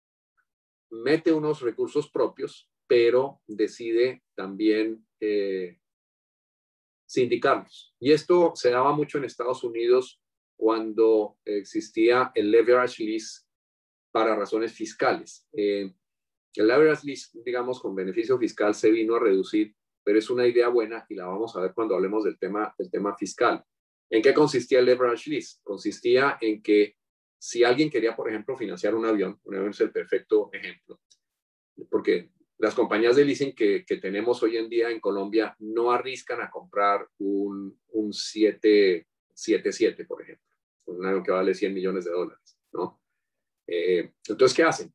mete unos recursos propios, pero decide también eh, sindicarlos. Y esto se daba mucho en Estados Unidos cuando existía el leverage lease para razones fiscales. Eh, el leverage lease, digamos, con beneficio fiscal se vino a reducir, pero es una idea buena y la vamos a ver cuando hablemos del tema, del tema fiscal. ¿En qué consistía el leverage lease? Consistía en que si alguien quería, por ejemplo, financiar un avión, un avión es el perfecto ejemplo, porque las compañías de leasing que, que tenemos hoy en día en Colombia no arriscan a comprar un, un siete siete siete, por ejemplo, un avión que vale cien millones de dólares, ¿no? Eh, entonces, ¿qué hacen?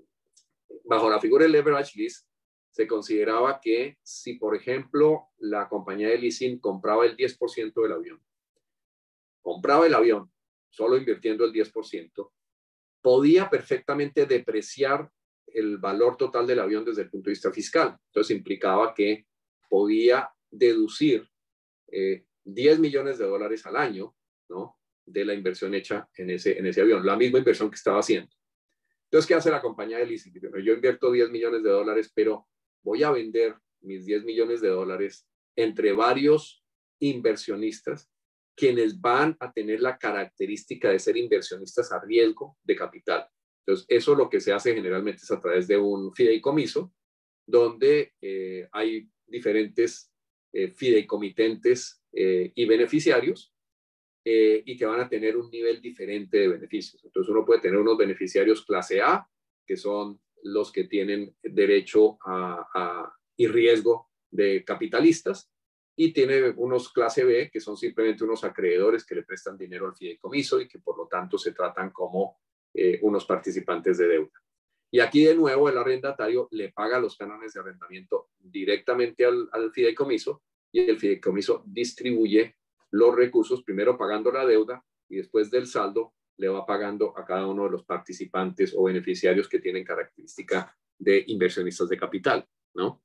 Bajo la figura del leverage lease, se consideraba que si, por ejemplo, la compañía de leasing compraba el diez por ciento del avión, compraba el avión solo invirtiendo el diez por ciento, podía perfectamente depreciar el valor total del avión desde el punto de vista fiscal. Entonces implicaba que podía deducir eh, diez millones de dólares al año, ¿no?, de la inversión hecha en ese, en ese avión, la misma inversión que estaba haciendo. Entonces, ¿qué hace la compañía de leasing? Yo invierto diez millones de dólares, pero voy a vender mis diez millones de dólares entre varios inversionistas, quienes van a tener la característica de ser inversionistas a riesgo de capital. Entonces, eso lo que se hace generalmente es a través de un fideicomiso, donde eh, hay diferentes eh, fideicomitentes eh, y beneficiarios, eh, y que van a tener un nivel diferente de beneficios. Entonces, uno puede tener unos beneficiarios clase A, que son los que tienen derecho a, a, y riesgo de capitalistas, y tiene unos clase B, que son simplemente unos acreedores que le prestan dinero al fideicomiso y que por lo tanto se tratan como eh, unos participantes de deuda. Y aquí de nuevo el arrendatario le paga los cánones de arrendamiento directamente al, al fideicomiso, y el fideicomiso distribuye los recursos, primero pagando la deuda y después del saldo le va pagando a cada uno de los participantes o beneficiarios que tienen característica de inversionistas de capital, ¿no?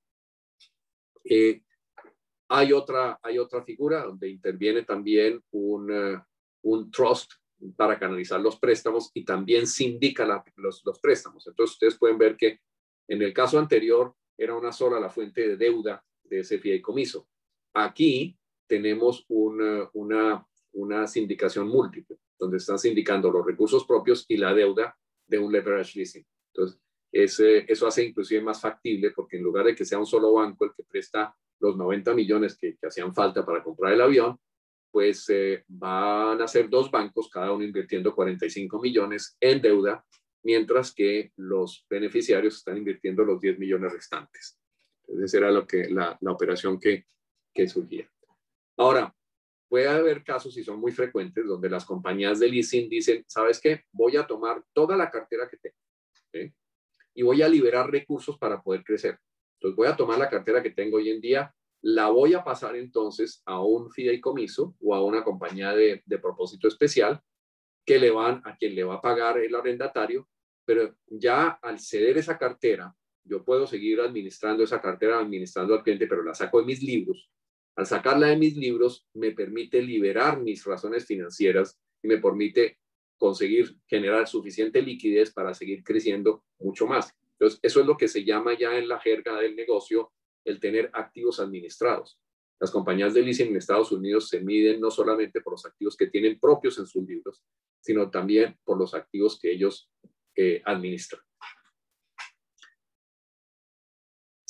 Eh, hay, otra, hay otra figura donde interviene también un, uh, un trust para canalizar los préstamos y también sindica la, los, los préstamos. Entonces ustedes pueden ver que en el caso anterior era una sola la fuente de deuda de ese fideicomiso. Aquí tenemos una, una, una sindicación múltiple, donde están sindicando los recursos propios y la deuda de un leverage leasing. Entonces, ese, eso hace inclusive más factible, porque en lugar de que sea un solo banco el que presta los noventa millones que, que hacían falta para comprar el avión, pues eh, van a ser dos bancos, cada uno invirtiendo cuarenta y cinco millones en deuda, mientras que los beneficiarios están invirtiendo los diez millones restantes. Entonces, esa era lo que, la, la operación que, que surgía. Ahora, puede haber casos, y son muy frecuentes, donde las compañías de leasing dicen, ¿sabes qué? Voy a tomar toda la cartera que tengo, ¿sí?, y voy a liberar recursos para poder crecer. Entonces, voy a tomar la cartera que tengo hoy en día, la voy a pasar entonces a un fideicomiso o a una compañía de, de propósito especial que le van, a quien le va a pagar el arrendatario, pero ya al ceder esa cartera, yo puedo seguir administrando esa cartera, administrando al cliente, pero la saco de mis libros. Al sacarla de mis libros, me permite liberar mis razones financieras y me permite conseguir generar suficiente liquidez para seguir creciendo mucho más. Entonces, eso es lo que se llama ya en la jerga del negocio el tener activos administrados. Las compañías de leasing en Estados Unidos se miden no solamente por los activos que tienen propios en sus libros, sino también por los activos que ellos eh, administran.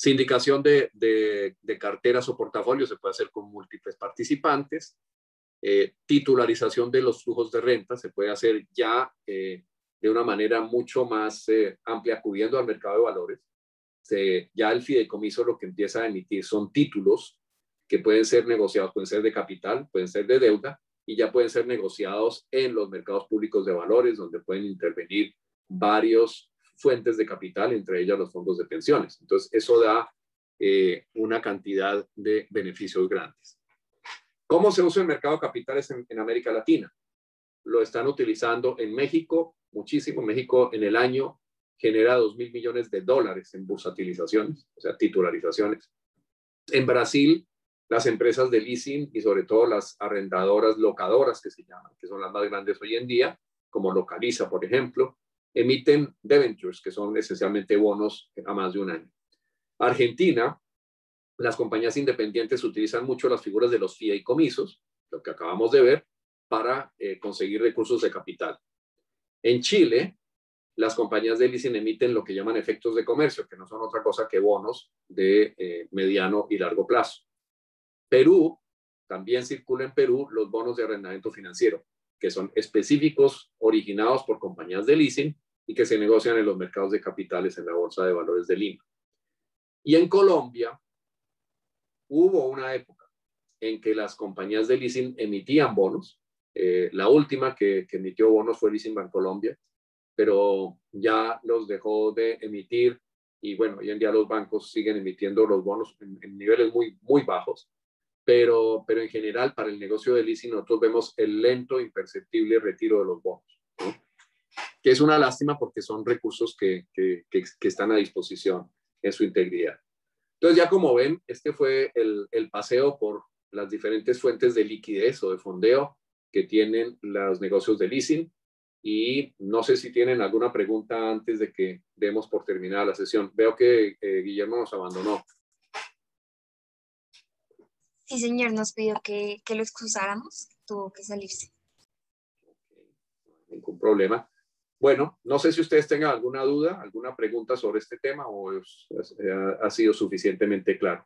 Sindicación de, de, de carteras o portafolios se puede hacer con múltiples participantes. Eh, titularización de los flujos de renta se puede hacer ya eh, de una manera mucho más eh, amplia, acudiendo al mercado de valores. Se, ya el fideicomiso lo que empieza a emitir son títulos que pueden ser negociados, pueden ser de capital, pueden ser de deuda, y ya pueden ser negociados en los mercados públicos de valores, donde pueden intervenir varios fuentes de capital, entre ellas los fondos de pensiones. Entonces, eso da eh, una cantidad de beneficios grandes. ¿Cómo se usa el mercado de capitales en, en América Latina? Lo están utilizando en México muchísimo. México en el año genera dos mil millones de dólares en bursatilizaciones, o sea, titularizaciones. En Brasil, las empresas de leasing y sobre todo las arrendadoras locadoras, que se llaman, que son las más grandes hoy en día, como Localiza, por ejemplo, emiten debentures, que son esencialmente bonos a más de un año. Argentina, las compañías independientes utilizan mucho las figuras de los fideicomisos, lo que acabamos de ver, para eh, conseguir recursos de capital. En Chile, las compañías de leasing emiten lo que llaman efectos de comercio, que no son otra cosa que bonos de eh, mediano y largo plazo. Perú, también circula en Perú los bonos de arrendamiento financiero, que son específicos, originados por compañías de leasing y que se negocian en los mercados de capitales en la Bolsa de Valores de Lima. Y en Colombia hubo una época en que las compañías de leasing emitían bonos. Eh, la última que, que emitió bonos fue Leasing Bancolombia, pero ya los dejó de emitir y bueno, hoy en día los bancos siguen emitiendo los bonos en, en niveles muy, muy bajos, pero, pero en general para el negocio de leasing nosotros vemos el lento, imperceptible retiro de los bonos, ¿no? Que es una lástima porque son recursos que, que, que, que están a disposición en su integridad. Entonces, ya como ven, este fue el, el paseo por las diferentes fuentes de liquidez o de fondeo que tienen los negocios de leasing. Y no sé si tienen alguna pregunta antes de que demos por terminada la sesión. Veo que eh, Guillermo nos abandonó. Sí, señor, nos pidió que, que lo excusáramos. Tuvo que salirse. Okay, no hay ningún problema. Bueno, no sé si ustedes tengan alguna duda, alguna pregunta sobre este tema o es, es, ha sido suficientemente claro.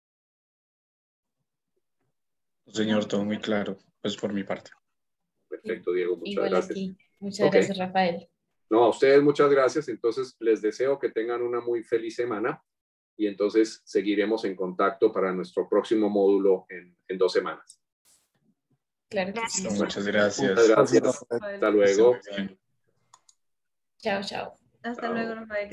Señor, todo muy claro, pues por mi parte. Perfecto, Diego, muchas Igual gracias. Aquí. Muchas Okay. gracias, Rafael. No, a ustedes muchas gracias. Entonces, les deseo que tengan una muy feliz semana y entonces seguiremos en contacto para nuestro próximo módulo en, en dos semanas. Claro que sí. Muchas gracias. Muchas gracias. Hasta luego. Chao, chao. Hasta Chao. luego, Rafael.